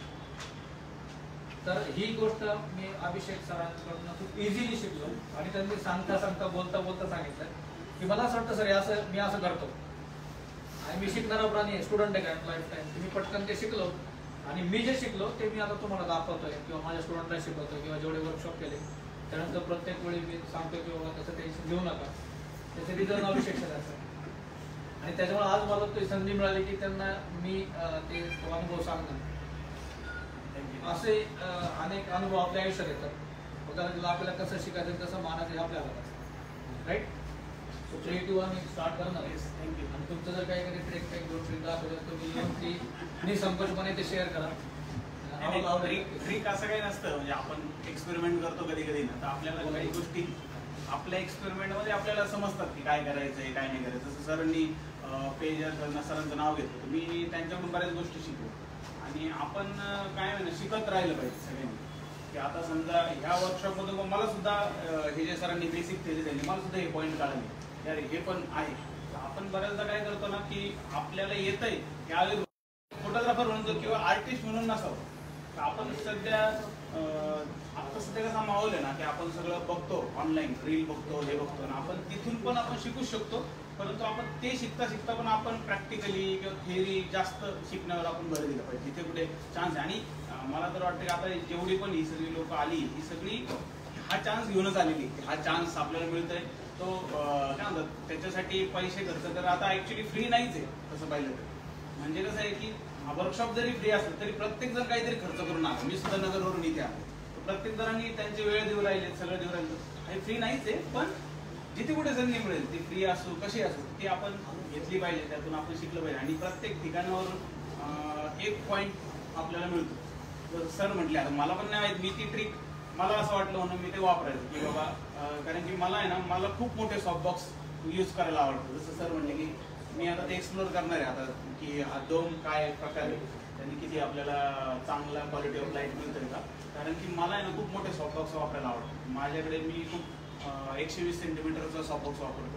तर ही गोष्ट मी अभिषेक सरांकडून खूप इझिली शिकलो आणि त्यांनी सांगता बोलता सांगितलं की मला असं वाटतं सर मी असं करतो आणि मी शिकणारा प्राणी आहे, स्टुडंट आहे काय लाईफ टाईम. मी पटकन ते शिकलो आणि मी जे शिकलो ते मी आता तुम्हाला दाखवतोय किंवा माझ्या स्टुडंटला शिकवतोय किंवा जेवढे वर्कशॉप केले त्यानंतर प्रत्येक वेळी मी सांगतो की बाबा त्याचं टेन्शन घेऊ नका, त्याचे रिझल्ट अभिषेक सरांचं. आणि त्याच्यामुळे आज मला ती संधी मिळाली की त्यांना मी ते अनुभव सांगणार. असे अनेक अनुभव आपल्या आयुष्यात येतात. उदाहरणार्थ आपल्याला कसं शिकायचं कसं मानायचं हे आपल्याला राईट. सो 3, 2, 1 स्टार्ट करणार आहे. आणि तुमचं जर काही ट्रेक काही दोन ट्रेक दाखवलं तुम्ही निसंकोचपणे ते शेअर करा. ट्रिक असं काही नसतं, म्हणजे आपण एक्सपेरिमेंट करतो कधी कधी ना, तर आपल्याला काही गोष्टी आपल्या एक्सपेरिमेंटमध्ये आपल्याला समजतात की काय करायचंय काय नाही करायचं. जसं सरांनी पेज सरांचं नाव घेतलं, मी त्यांच्याकडून बऱ्याच गोष्टी शिकलो आणि आपण काय ना शिकत राहिलं पाहिजे सगळ्यांनी. की आता समजा ह्या वर्कशॉपमधून मला सुद्धा हे जे सरांनी बेसिक थेरी दिली मला सुद्धा हे पॉईंट काढले यार हे पण आहे. आपण बऱ्याचदा काय करतो ना की आपल्याला येतंय यावेळी फोटोग्राफर म्हणतो किंवा आर्टिस्ट म्हणून नसावं. आपण सध्या आता सध्या कसा माहोल आहे ना की आपण सगळं बघतो ऑनलाईन, रील बघतो, हे बघतो ना, आपण तिथून पण आपण शिकू शकतो. परंतु आपण ते शिकता पण आपण प्रॅक्टिकली किंवा थेअरी जास्त शिकण्यावर आपण भर दिला पाहिजे जिथे कुठे चान्स आहे. आणि मला तर वाटतं की आता जेवढी पण ही सगळी लोक आली ही सगळी हा चान्स घेऊनच आलेली. हा चान्स आपल्याला मिळतोय तो काय म्हणतात त्याच्यासाठी पैसे खर्च तर आता ऍक्च्युली फ्री नाहीच आहे तसं पाहिलं तर. म्हणजे कसं आहे की वर्कशॉप जरी फ्री असलं तरी प्रत्येक जण काहीतरी खर्च करून आला. मी सुद्धा नगरवरून इथे आलो, प्रत्येक जणांनी त्यांचे वेळ देऊ राहिले, सगळं देऊ राहिले. हे फ्री नाहीच आहे, पण जिथे कुठे संधी मिळेल ती फ्री असो कशी असो ती आपण घेतली पाहिजे, त्यातून आपण शिकलं पाहिजे. आणि प्रत्येक ठिकाणावरून एक पॉईंट आपल्याला मिळतो. सर म्हटले आता मला पण नाही माहित, मी ती ट्रिक मला असं वाटलं म्हणून मी ते वापरायचं की बाबा कारण की मला आहे ना मला खूप मोठे सॉफ्टबॉक्स यूज करायला आवडतं. जसं सर म्हणले की मी आता ते एक्सप्लोर करणार आहे आता की हा डोम काय प्रकार आहे, त्यांनी किती आपल्याला चांगला क्वालिटी ऑफ लाईट मिळतोय का. कारण की मला आहे ना खूप मोठे सॉफ्टबॉक्स वापरायला आवडतं. माझ्याकडे मी खूप 120 सेंटीमीटरचा सॉफ्टबॉक्स वापरतो,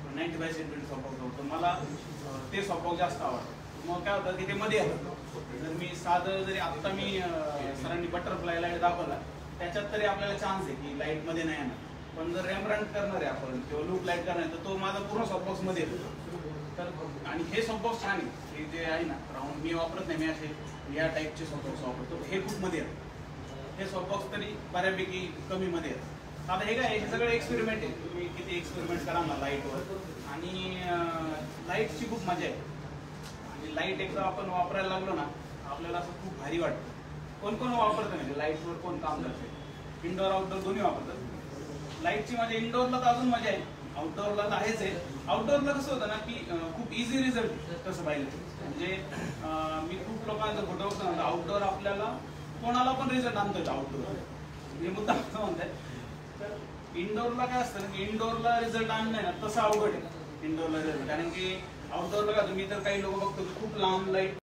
95 सेंटीमीटर सॉफ्टबॉक्स वापरतो. मला ते सॉफ्टबॉक्स जास्त आवडतं. मग काय होतं की ते मध्ये येतं. जर मी साधं जरी आत्ता मी सरांनी बटरफ्लाय लाईट दाखवला त्याच्यात तरी आपल्याला चान्स आहे की लाईट मध्ये नाही येणार. पण जर रेमब्रँड करणार आहे आपण किंवा लूक लाईट करणार आहे तर तो माझा पूर्ण सॉफ्टबॉक्स मध्ये येतो. तर आणि हे सॉफ्टबॉक्स छान आहे, हे जे आहे ना राऊंड मी वापरत नाही, मी असे या टाईपचे सॉफ्टबॉक्स वापरतो. हे खूप मध्ये येतं, हे सॉफ्टबॉक्स तरी बऱ्यापैकी कमी मध्ये येतं. आता हे काय हे सगळं एक्सपेरिमेंट आहे, तुम्ही किती एक्सपेरिमेंट करा ना लाईटवर. आणि लाईटची खूप मजा आहे. आणि लाईट एकदा आपण वापरायला लागलो ना आपल्याला असं खूप भारी वाटतं. कोण कोण वापरतं म्हणजे लाईटवर कोण काम करते, इनडोअर आउटडोअर दोन्ही वापरतात. लाईटची मजा इनडोअरला तर अजून मजा आहे, आउटडोअरला तर आहेच आहे. आउटडोअरला कसं होतं ना की खूप इझी रिझल्ट तसं पाहिलं म्हणजे मी खूप लोकांचा फोटो बघतो ना आउटडोअर आपल्याला कोणाला पण रिझल्ट आणतोय आउटडोअर. हे मुद्दा असं म्हणताय. तर इनडोअरला काय असतं ना की इनडोअरला रिझल्ट आणणं ना तसं अवघड आहे इनडोअरला रिझल्ट. कारण की आउटडोअरला का तुम्ही तर काही लोक बघतो खूप लांब लाईट